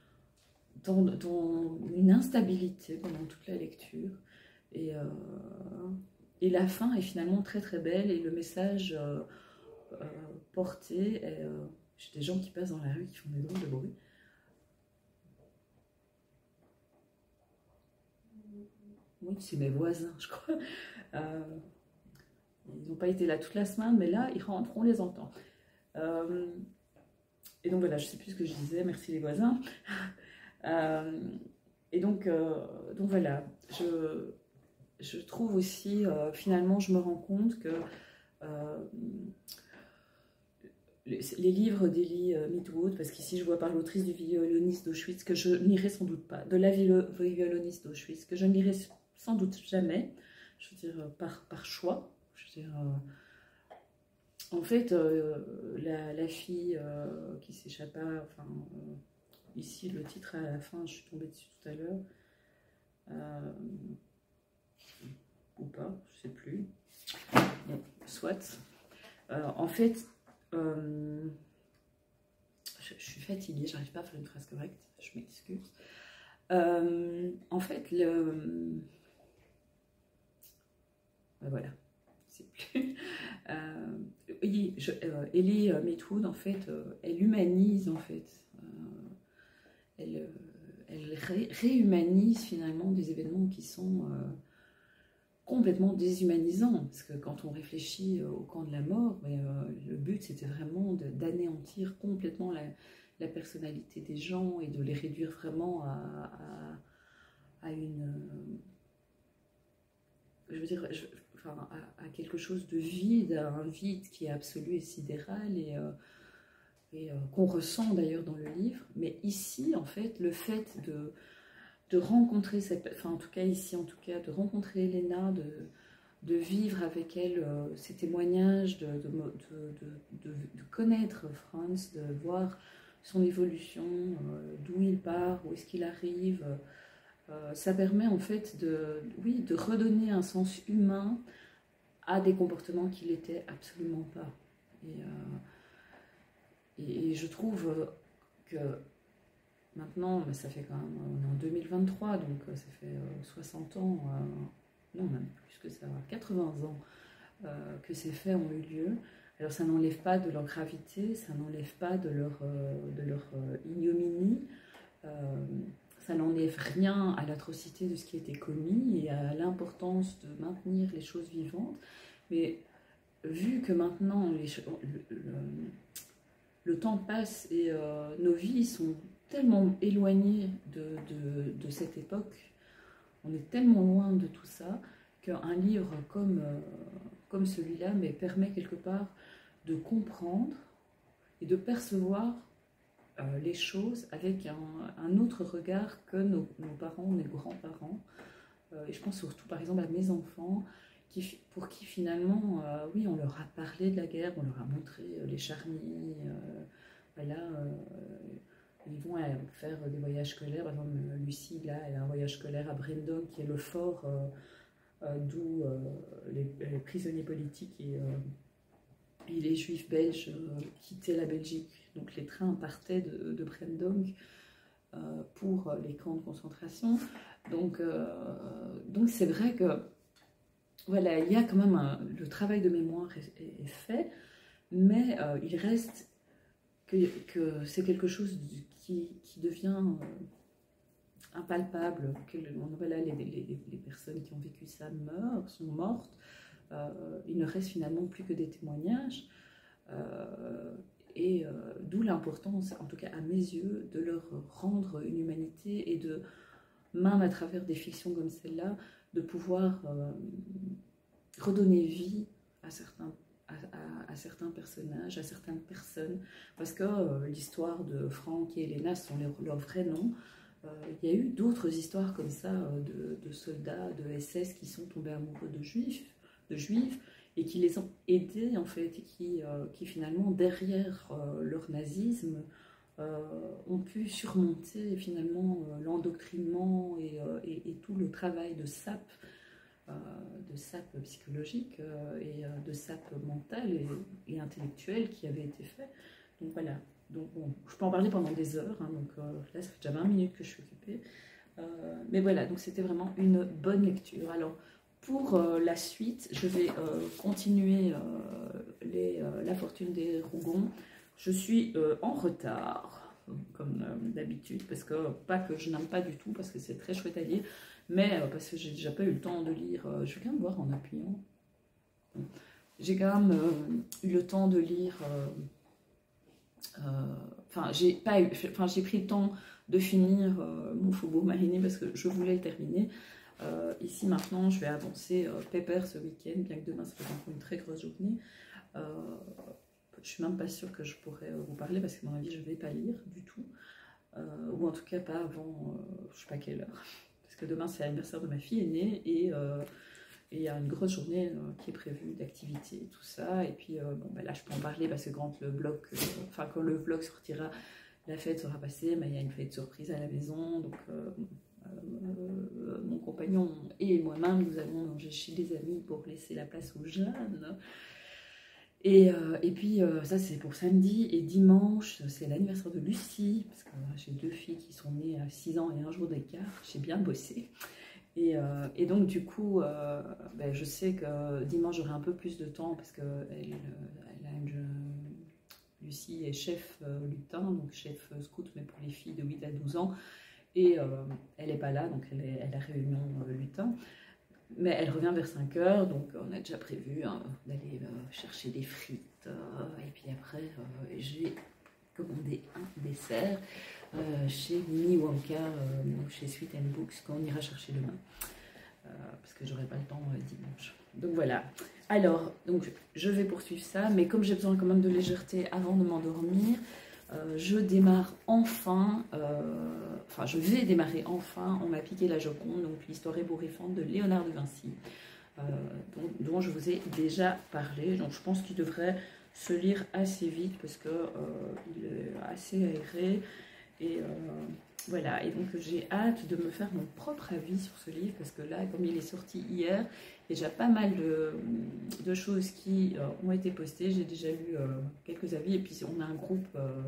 une instabilité pendant toute la lecture. Et la fin est finalement très très belle, et le message porté j'ai des gens qui passent dans la rue qui font des drôles de bruit. Oui, c'est mes voisins, je crois. Ils n'ont pas été là toute la semaine, mais là, ils rentrent, on les entend. Et donc voilà, je ne sais plus ce que je disais, merci les voisins. Et donc voilà, je trouve aussi, finalement, je me rends compte que les livres d'Elie Midwood, parce qu'ici je vois par l'autrice du violoniste d'Auschwitz, que je n'irai sans doute pas, de la violoniste d'Auschwitz, que je ne lirai sans doute jamais, je veux dire par choix. Je veux dire, en fait, la fille qui s'échappa, enfin, ici le titre à la fin, je suis tombée dessus tout à l'heure, ou pas, je sais plus, bon, soit. En fait, je suis fatiguée, j'arrive pas à faire une phrase correcte, je m'excuse. En fait, voilà, c'est plus. Oui, Elie Midwood, en fait, elle humanise, en fait. Elle réhumanise finalement des événements qui sont complètement déshumanisants. Parce que quand on réfléchit au camp de la mort, le but c'était vraiment d'anéantir complètement la personnalité des gens, et de les réduire vraiment à une... je veux dire, enfin, à quelque chose de vide, à un vide qui est absolu et sidéral, et qu'on ressent d'ailleurs dans le livre. Mais ici, en fait, le fait de rencontrer enfin en tout cas ici, en tout cas, de rencontrer Elena, de vivre avec elle ces témoignages, de connaître Franz, de voir son évolution, d'où il part, où est-ce qu'il arrive, ça permet en fait oui, de redonner un sens humain à des comportements qu'il n'était absolument pas. Et je trouve que maintenant, ça fait quand même, on est en 2023, donc ça fait 60 ans, non même plus que ça, 80 ans que ces faits ont eu lieu. Alors ça n'enlève pas de leur gravité, ça n'enlève pas de leur ignominie, ça n'enlève rien à l'atrocité de ce qui a été commis et à l'importance de maintenir les choses vivantes. Mais vu que maintenant le temps passe et nos vies sont tellement éloignées de cette époque, on est tellement loin de tout ça, qu'un livre comme celui-là permet quelque part de comprendre et de percevoir les choses avec un autre regard que nos parents, nos grands-parents. Et je pense surtout par exemple à mes enfants, pour qui finalement, oui, on leur a parlé de la guerre, on leur a montré les charniers, voilà, ils vont faire des voyages scolaires. Par exemple, Lucie, là, elle a un voyage scolaire à Brendam, qui est le fort d'où les prisonniers politiques et les juifs belges quittaient la Belgique. Donc les trains partaient de Brendam pour les camps de concentration. Donc c'est vrai que voilà, il y a quand même le travail de mémoire est fait, mais il reste que c'est quelque chose qui devient impalpable. Voilà, les personnes qui ont vécu ça sont mortes. Il ne reste finalement plus que des témoignages. D'où l'importance, en tout cas à mes yeux, de leur rendre une humanité et même à travers des fictions comme celle-là, de pouvoir redonner vie à certains personnages, à certaines personnes, parce que l'histoire de Frank et Elena sont leurs vrais noms. Il y a eu d'autres histoires comme ça de soldats, de SS qui sont tombés amoureux de juifs, et qui les ont aidés en fait, et qui finalement derrière leur nazisme ont pu surmonter finalement l'endoctrinement et tout le travail de sape psychologique et de sape mentale et intellectuelle qui avait été fait. Donc voilà, donc, bon, je peux en parler pendant des heures, hein, donc là ça fait déjà 20 minutes que je suis occupée. Mais voilà, donc c'était vraiment une bonne lecture. Alors pour la suite, je vais continuer La fortune des Rougon. Je suis en retard, comme d'habitude, parce que, pas que je n'aime pas du tout, parce que c'est très chouette à lire, mais parce que j'ai déjà pas eu le temps de lire, je viens de voir en appuyant, j'ai quand même eu le temps de lire, j'ai pris le temps de finir mon Faubourg Marigny parce que je voulais le terminer. Ici maintenant je vais avancer pépère ce week-end, bien que demain ça va être une très grosse journée. Je suis même pas sûre que je pourrais vous parler parce que à mon avis je vais pas lire du tout, ou en tout cas pas avant je sais pas quelle heure, parce que demain c'est l'anniversaire de ma fille aînée et il y a une grosse journée qui est prévue d'activités et tout ça. Et puis là je peux en parler parce que quand le vlog sortira, la fête sera passée, mais il y a une fête surprise à la maison, donc mon compagnon et moi-même nous allons manger chez des amis pour laisser la place aux jeunes. Et puis ça c'est pour samedi, et dimanche c'est l'anniversaire de Lucie, parce que j'ai 2 filles qui sont nées à 6 ans et 1 jour d'écart, j'ai bien bossé. Et donc du coup, je sais que dimanche j'aurai un peu plus de temps, parce que Lucie est chef lutin, donc chef scout, mais pour les filles de 8 à 12 ans, et elle n'est pas là, donc elle a réunion lutin. Mais elle revient vers 5 h, donc on a déjà prévu d'aller chercher des frites. Et puis après, j'ai commandé un dessert chez Mini Wonka, chez Sweet and Books, qu'on ira chercher demain. parce que j'aurai pas le temps dimanche. Donc voilà. Alors, donc, je vais poursuivre ça, mais comme j'ai besoin quand même de légèreté avant de m'endormir, je démarre enfin, enfin je vais démarrer enfin, on m'a piqué la Joconde, donc l'histoire ébouriffante de Léonard de Vinci, dont je vous ai déjà parlé. Donc je pense qu'il devrait se lire assez vite parce que il est assez aéré et voilà. Et donc j'ai hâte de me faire mon propre avis sur ce livre parce que là, comme il est sorti hier, il y a déjà pas mal de choses qui ont été postées. J'ai déjà lu quelques avis et puis on a un groupe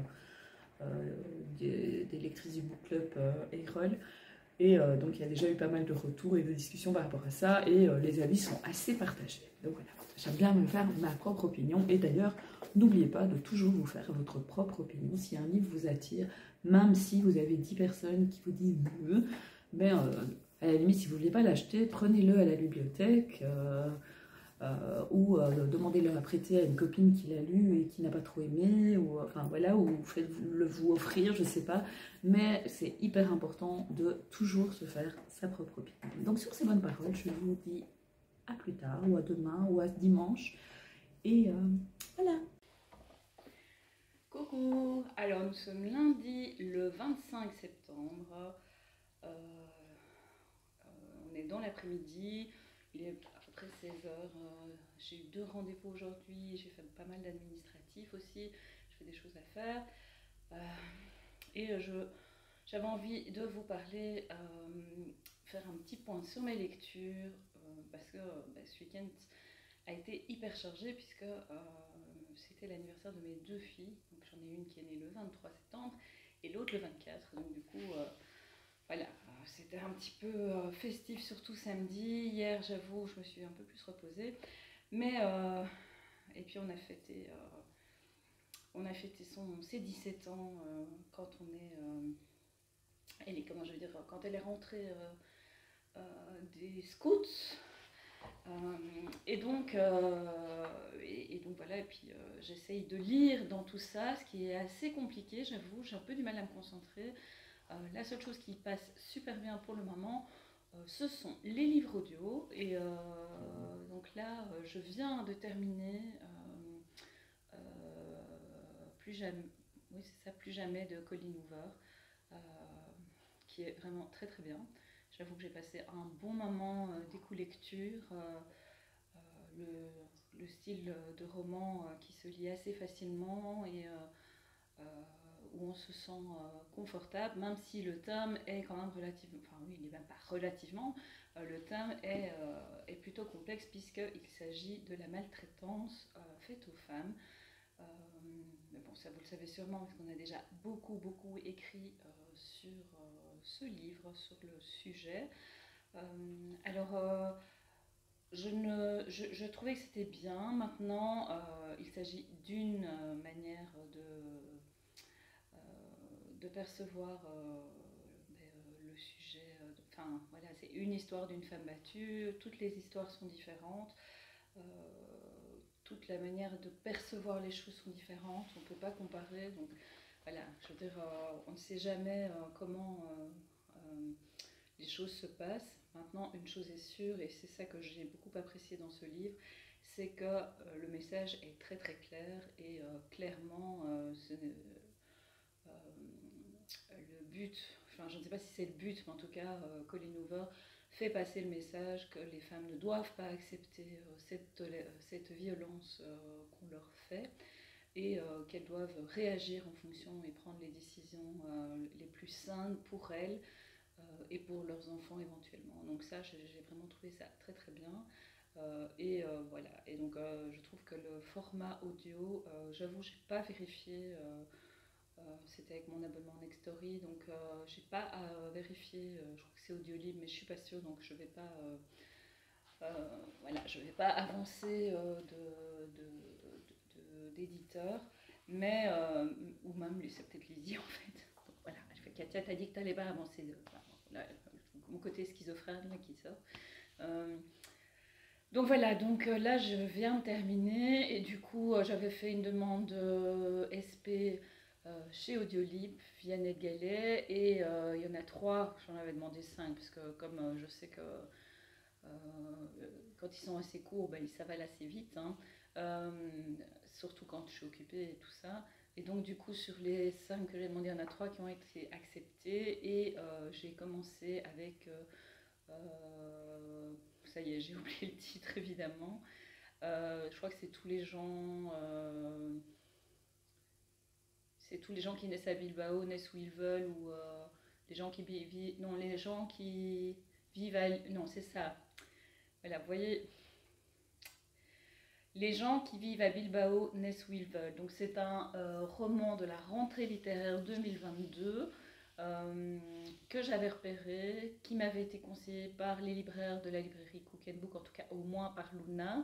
des lectrices du book club Erol. Et donc il y a déjà eu pas mal de retours et de discussions par rapport à ça et les avis sont assez partagés. Donc voilà, j'aime bien me faire ma propre opinion et d'ailleurs n'oubliez pas de toujours vous faire votre propre opinion si un livre vous attire, même si vous avez 10 personnes qui vous disent ben, à la limite si vous ne voulez pas l'acheter, prenez-le à la bibliothèque ou demandez-le à prêter à une copine qui l'a lu et qui n'a pas trop aimé, ou enfin voilà, ou faites-le vous offrir, je sais pas, mais c'est hyper important de toujours se faire sa propre opinion. Donc sur ces bonnes paroles, je vous dis à plus tard, ou à demain, ou à dimanche, et voilà. Coucou, alors nous sommes lundi le 25 septembre, on est dans l'après-midi, il est à peu près 16 heures. J'ai eu 2 rendez-vous aujourd'hui, j'ai fait pas mal d'administratifs aussi, je fais des choses à faire et j'avais envie de vous parler, faire un petit point sur mes lectures parce que ce week-end a été hyper chargé puisque c'était l'anniversaire de mes 2 filles, donc j'en ai une qui est née le 23 septembre et l'autre le 24, donc du coup voilà, c'était un petit peu festif, surtout samedi. Hier, j'avoue, je me suis un peu plus reposée. Mais, et puis on a fêté ses 17 ans quand on est, comment je veux dire, quand elle est rentrée des scouts. Et donc voilà, et puis j'essaye de lire dans tout ça, ce qui est assez compliqué, j'avoue, j'ai un peu du mal à me concentrer. La seule chose qui passe super bien pour le moment, ce sont les livres audio. Et donc là, je viens de terminer Plus jamais, oui c'est ça, Plus jamais de Colleen Hoover, qui est vraiment très très bien. J'avoue que j'ai passé un bon moment d'écoute-lecture. Le style de roman qui se lit assez facilement et où on se sent confortable, même si le thème est quand même relativement, enfin oui, il n'est même pas relativement, le thème est plutôt complexe puisqu'il s'agit de la maltraitance faite aux femmes. Mais bon, ça vous le savez sûrement parce qu'on a déjà beaucoup écrit sur ce livre, sur le sujet. Alors, je trouvais que c'était bien. Maintenant, il s'agit d'une manière de percevoir le sujet. Enfin, voilà, c'est une histoire d'une femme battue. Toutes les histoires sont différentes. Toute la manière de percevoir les choses sont différentes. On ne peut pas comparer. Donc, voilà, je veux dire, on ne sait jamais comment les choses se passent. Maintenant, une chose est sûre, et c'est ça que j'ai beaucoup apprécié dans ce livre, c'est que le message est très très clair et clairement, le but, enfin je ne sais pas si c'est le but, mais en tout cas, Colleen Hoover fait passer le message que les femmes ne doivent pas accepter cette violence qu'on leur fait et qu'elles doivent réagir en fonction et prendre les décisions les plus saines pour elles et pour leurs enfants éventuellement. Donc ça, j'ai vraiment trouvé ça très très bien. Voilà. Et donc je trouve que le format audio, j'avoue, j'ai pas vérifié. C'était avec mon abonnement Nextory, donc j'ai pas à vérifier. Je crois que c'est Audiolib, mais je suis pas sûre, donc je vais pas. Voilà, je vais pas avancer d'éditeur, mais ou même c'est peut-être Lydie en fait. Donc voilà, Katia t'as dit que t'allais pas avancer mon côté schizophrène là, qui sort. Donc voilà, donc là je viens de terminer et du coup j'avais fait une demande SP chez Audiolib via NetGalley et il y en a 3, j'en avais demandé 5 parce que comme je sais que quand ils sont assez courts, ben, ils s'avalent assez vite, hein. Surtout quand je suis occupée et tout ça. Et donc du coup sur les 5 que j'ai demandé, il y en a 3 qui ont été acceptés et j'ai commencé avec, ça y est, j'ai oublié le titre évidemment. Je crois que c'est tous les gens qui naissent à Bilbao, naissent où ils veulent, ou les gens qui vivent, non, les gens qui vivent à, non, c'est ça. Voilà, vous voyez, les gens qui vivent à Bilbao naissent où ils veulent. Donc c'est un roman de la rentrée littéraire 2022 que j'avais repéré, qui m'avait été conseillé par les libraires de la librairie Cook and Book, en tout cas au moins par Luna.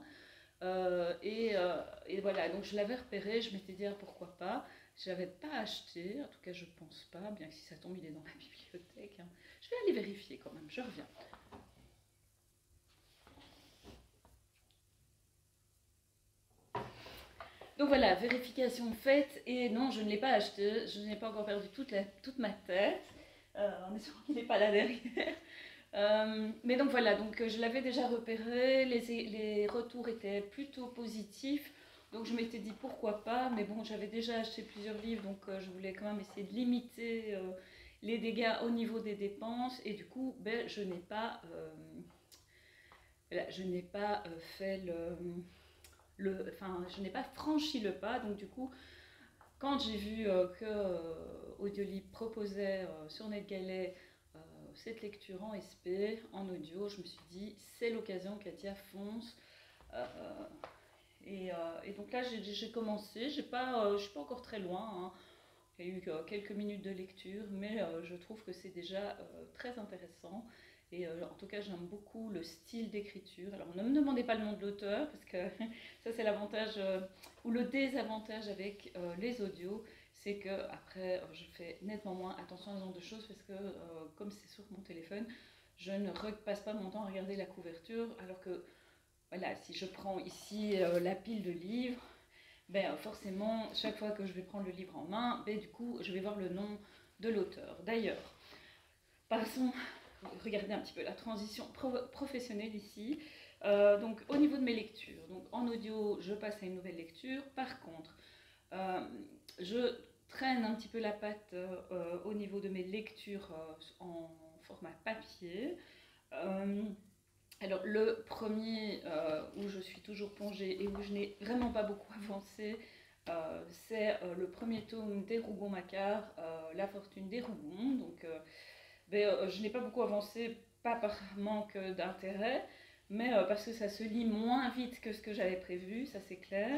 Et voilà, donc je l'avais repéré, je m'étais dit ah, pourquoi pas. Je l'avais pas acheté, en tout cas je pense pas, bien que si ça tombe il est dans la bibliothèque, hein. Je vais aller vérifier quand même, je reviens. Donc voilà, vérification faite, et non, je ne l'ai pas acheté, je n'ai pas encore perdu toute ma tête, en espérant qu'il n'est pas là derrière. Mais donc voilà, donc je l'avais déjà repéré, les retours étaient plutôt positifs, donc je m'étais dit pourquoi pas, mais bon, j'avais déjà acheté plusieurs livres, donc je voulais quand même essayer de limiter les dégâts au niveau des dépenses, et du coup, ben, je n'ai pas fait enfin, je n'ai pas franchi le pas, donc du coup, quand j'ai vu que Audiolib proposait sur NetGalley cette lecture en SP, en audio, je me suis dit, c'est l'occasion, Katia, fonce. Euh, et donc là, j'ai commencé, je ne suis pas encore très loin, hein. Il y a eu quelques minutes de lecture, mais je trouve que c'est déjà très intéressant. Et en tout cas, j'aime beaucoup le style d'écriture. Alors, ne me demandez pas le nom de l'auteur, parce que ça, c'est l'avantage ou le désavantage avec les audios. C'est que après, je fais nettement moins attention à ce genre de choses, parce que comme c'est sur mon téléphone, je ne repasse pas mon temps à regarder la couverture. Alors que, voilà, si je prends ici la pile de livres, ben, forcément, chaque fois que je vais prendre le livre en main, ben, du coup, je vais voir le nom de l'auteur. D'ailleurs, passons, regardez un petit peu la transition professionnelle ici. Donc, au niveau de mes lectures, donc en audio, je passe à une nouvelle lecture. Par contre, je traîne un petit peu la patte au niveau de mes lectures en format papier. Alors, le premier où je suis toujours plongée et où je n'ai vraiment pas beaucoup avancé, c'est le premier tome des Rougon-Macquart, La fortune des Rougon. Donc, je n'ai pas beaucoup avancé, pas par manque d'intérêt, mais parce que ça se lit moins vite que ce que j'avais prévu, ça c'est clair.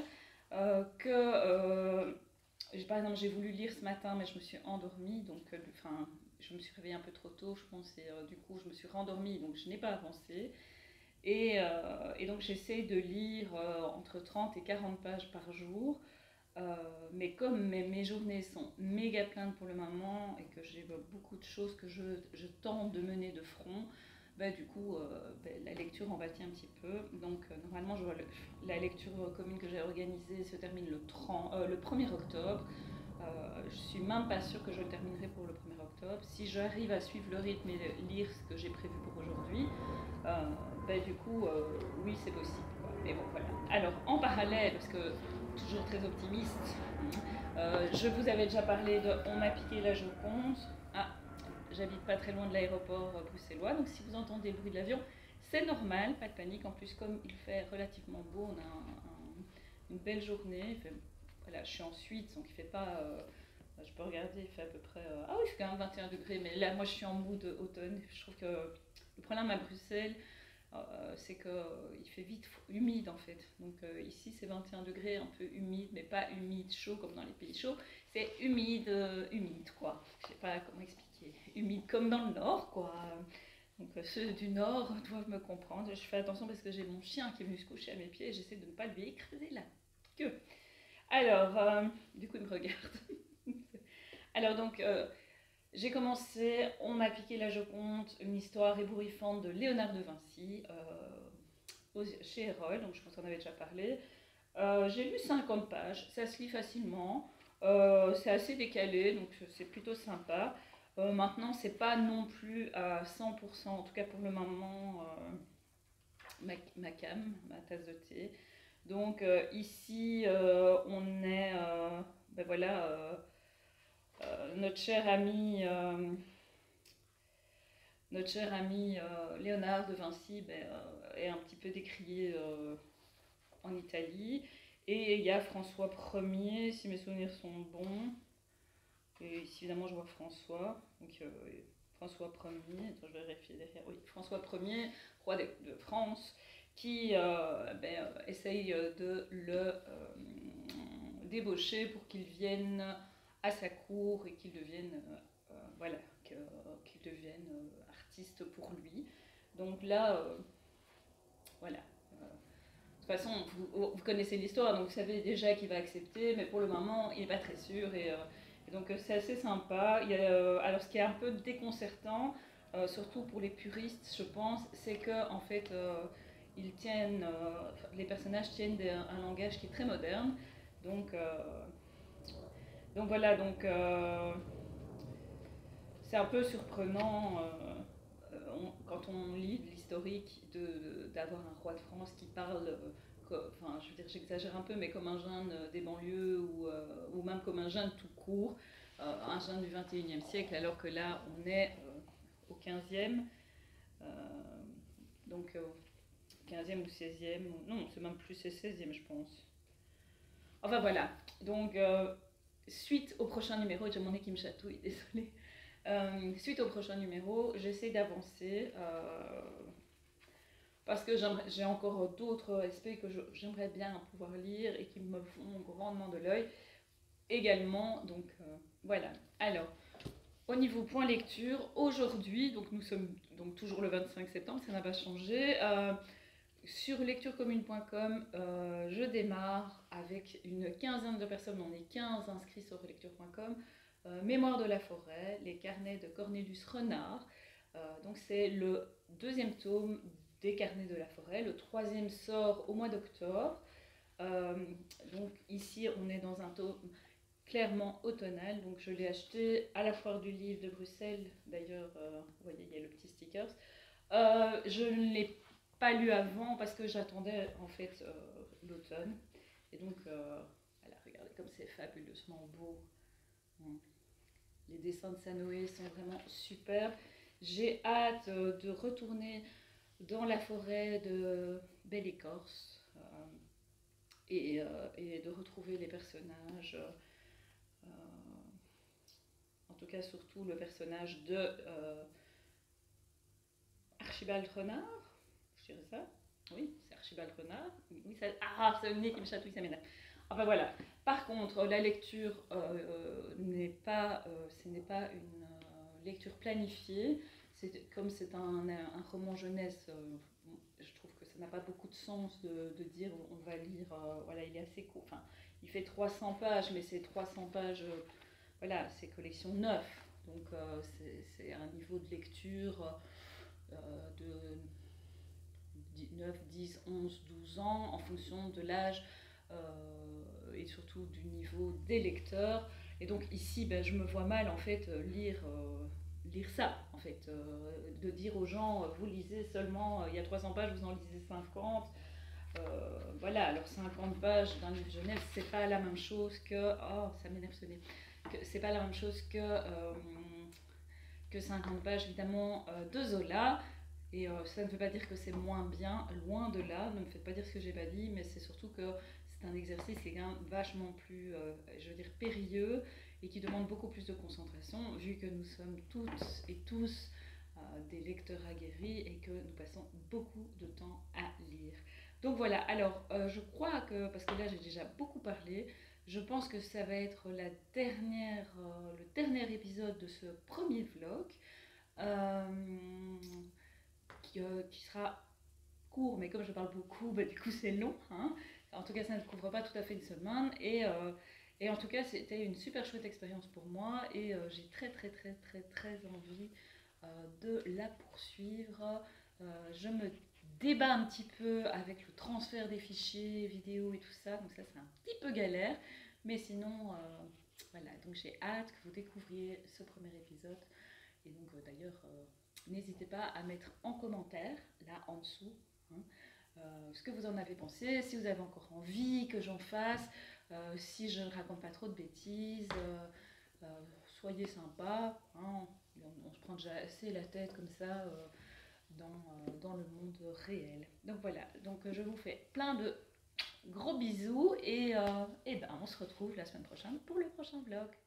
Par exemple, j'ai voulu lire ce matin, mais je me suis endormie, donc je me suis réveillée un peu trop tôt, je pense, et du coup, je me suis rendormie, donc je n'ai pas avancé. Et donc j'essaie de lire entre 30 et 40 pages par jour. Mais comme mes journées sont méga pleines pour le moment et que j'ai beaucoup de choses que je tente de mener de front, bah, du coup la lecture en pâtit un petit peu. Donc normalement la lecture commune que j'ai organisée se termine le 1er octobre. Je suis même pas sûre que je le terminerai pour le 1er octobre. Si j'arrive à suivre le rythme et lire ce que j'ai prévu pour aujourd'hui, du coup, oui, c'est possible, quoi. Mais bon, voilà. Alors, en parallèle, parce que toujours très optimiste, je vous avais déjà parlé de On m'a piqué la Joconde. Ah, j'habite pas très loin de l'aéroport bruxellois, donc si vous entendez le bruit de l'avion, c'est normal, pas de panique. En plus, comme il fait relativement beau, on a une belle journée. Voilà, je suis en Suisse, donc il fait pas. Je peux regarder, il fait à peu près. Ah oui, il fait quand même 21 degrés, mais là, moi, je suis en mood automne. Je trouve que le problème à Bruxelles, c'est qu'il fait vite humide en fait. Donc ici, c'est 21 degrés, un peu humide, mais pas humide chaud comme dans les pays chauds. C'est humide, humide quoi. Je sais pas comment expliquer. Humide comme dans le nord quoi. Donc ceux du nord doivent me comprendre. Je fais attention parce que j'ai mon chien qui est venu se coucher à mes pieds et j'essaie de ne pas lui écraser la queue. Alors, du coup, il me regarde. Alors donc, j'ai commencé, On m'a piqué la Joconde, une histoire ébouriffante de Léonard de Vinci, chez Erol, donc je pense qu'on en avait déjà parlé. J'ai lu 50 pages, ça se lit facilement, c'est assez décalé, donc c'est plutôt sympa. Maintenant, c'est pas non plus à 100%, en tout cas pour le moment, ma cam, ma tasse de thé. Donc ici, on est, ben voilà, notre cher ami, Léonard de Vinci ben, est un petit peu décrié en Italie. Et il y a François Ier, si mes souvenirs sont bons. Et ici, évidemment, je vois François. Donc, François Ier, attends, je vais vérifier derrière. Oui, François Ier, roi de France, qui essaye de le débaucher pour qu'il vienne à sa cour et qu'il devienne, voilà, qu'il devienne artiste pour lui. Donc là, voilà. De toute façon, vous connaissez l'histoire, donc vous savez déjà qu'il va accepter, mais pour le moment, il n'est pas très sûr. Et donc, c'est assez sympa. Alors, ce qui est un peu déconcertant, surtout pour les puristes, je pense, c'est que en fait, les personnages tiennent un langage qui est très moderne. Donc, voilà, c'est un peu surprenant quand on lit l'historique d'avoir un roi de France qui parle, enfin je veux dire j'exagère un peu, mais comme un jeune des banlieues ou même comme un jeune tout court, un jeune du 21e siècle, alors que là on est au 15e, donc 15e ou 16e, non c'est même plus, c'est 16e je pense. Enfin voilà, donc suite au prochain numéro, j'ai mon nez qui me chatouille, désolée. Suite au prochain numéro, j'essaie d'avancer parce que j'ai encore d'autres aspects que j'aimerais bien pouvoir lire et qui me font grandement de l'œil également. Donc voilà. Alors, au niveau point lecture, aujourd'hui, donc nous sommes donc toujours le 25 septembre, ça n'a pas changé. Sur lecturecommune.com, je démarre avec une quinzaine de personnes, on est 15 inscrits sur lecture.com. Mémoire de la forêt, les carnets de Cornelius Renard. Donc c'est le deuxième tome des carnets de la forêt. Le troisième sort au mois d'octobre. Donc ici on est dans un tome clairement automnal. Donc je l'ai acheté à la foire du livre de Bruxelles. D'ailleurs, vous voyez, il y a le petit sticker. Je ne l'ai pas lu avant parce que j'attendais en fait l'automne. Et donc, voilà, regardez comme c'est fabuleusement beau. Les dessins de Sanoé sont vraiment superbes. J'ai hâte de retourner dans la forêt de Belle Écorce et de retrouver les personnages. En tout cas, surtout le personnage de Archibald Renard. Je dirais ça. Oui, c'est Archibald Renard. Oui, ça, c'est le nez qui me chatouille, ça m'énerve. Enfin voilà. Par contre, la lecture ce n'est pas une lecture planifiée. Comme c'est un roman jeunesse, je trouve que ça n'a pas beaucoup de sens de dire on va lire. Voilà, il est assez court. Enfin, il fait 300 pages, mais c'est 300 pages. Voilà, c'est collection 9. Donc c'est un niveau de lecture de 9, 10, 11, 12 ans en fonction de l'âge et surtout du niveau des lecteurs. Et donc ici, ben, je me vois mal en fait lire ça, en fait, de dire aux gens, vous lisez seulement, il y a 300 pages, vous en lisez 50. Voilà, alors 50 pages d'un livre jeunesse, c'est pas la même chose que, oh, ça m'énerve ce nez, c'est pas la même chose que 50 pages évidemment de Zola. Et ça ne veut pas dire que c'est moins bien, loin de là, ne me faites pas dire ce que j'ai pas dit, mais c'est surtout que c'est un exercice qui est quand même vachement plus, je veux dire, périlleux et qui demande beaucoup plus de concentration, vu que nous sommes toutes et tous des lecteurs aguerris et que nous passons beaucoup de temps à lire. Donc voilà, alors je crois que, parce que là j'ai déjà beaucoup parlé, je pense que ça va être le dernier épisode de ce premier vlog. Qui sera court, mais comme je parle beaucoup, bah, du coup c'est long. Hein. En tout cas, ça ne couvre pas tout à fait une semaine. Et en tout cas, c'était une super chouette expérience pour moi. Et j'ai très envie de la poursuivre. Je me débat un petit peu avec le transfert des fichiers vidéo et tout ça. Donc ça, c'est un petit peu galère. Mais sinon, voilà. Donc j'ai hâte que vous découvriez ce premier épisode. Et donc d'ailleurs... n'hésitez pas à mettre en commentaire, là en dessous, hein, ce que vous en avez pensé, si vous avez encore envie que j'en fasse, si je ne raconte pas trop de bêtises, soyez sympa, hein, on se prend déjà assez la tête comme ça dans le monde réel. Donc voilà, donc je vous fais plein de gros bisous et ben on se retrouve la semaine prochaine pour le prochain vlog.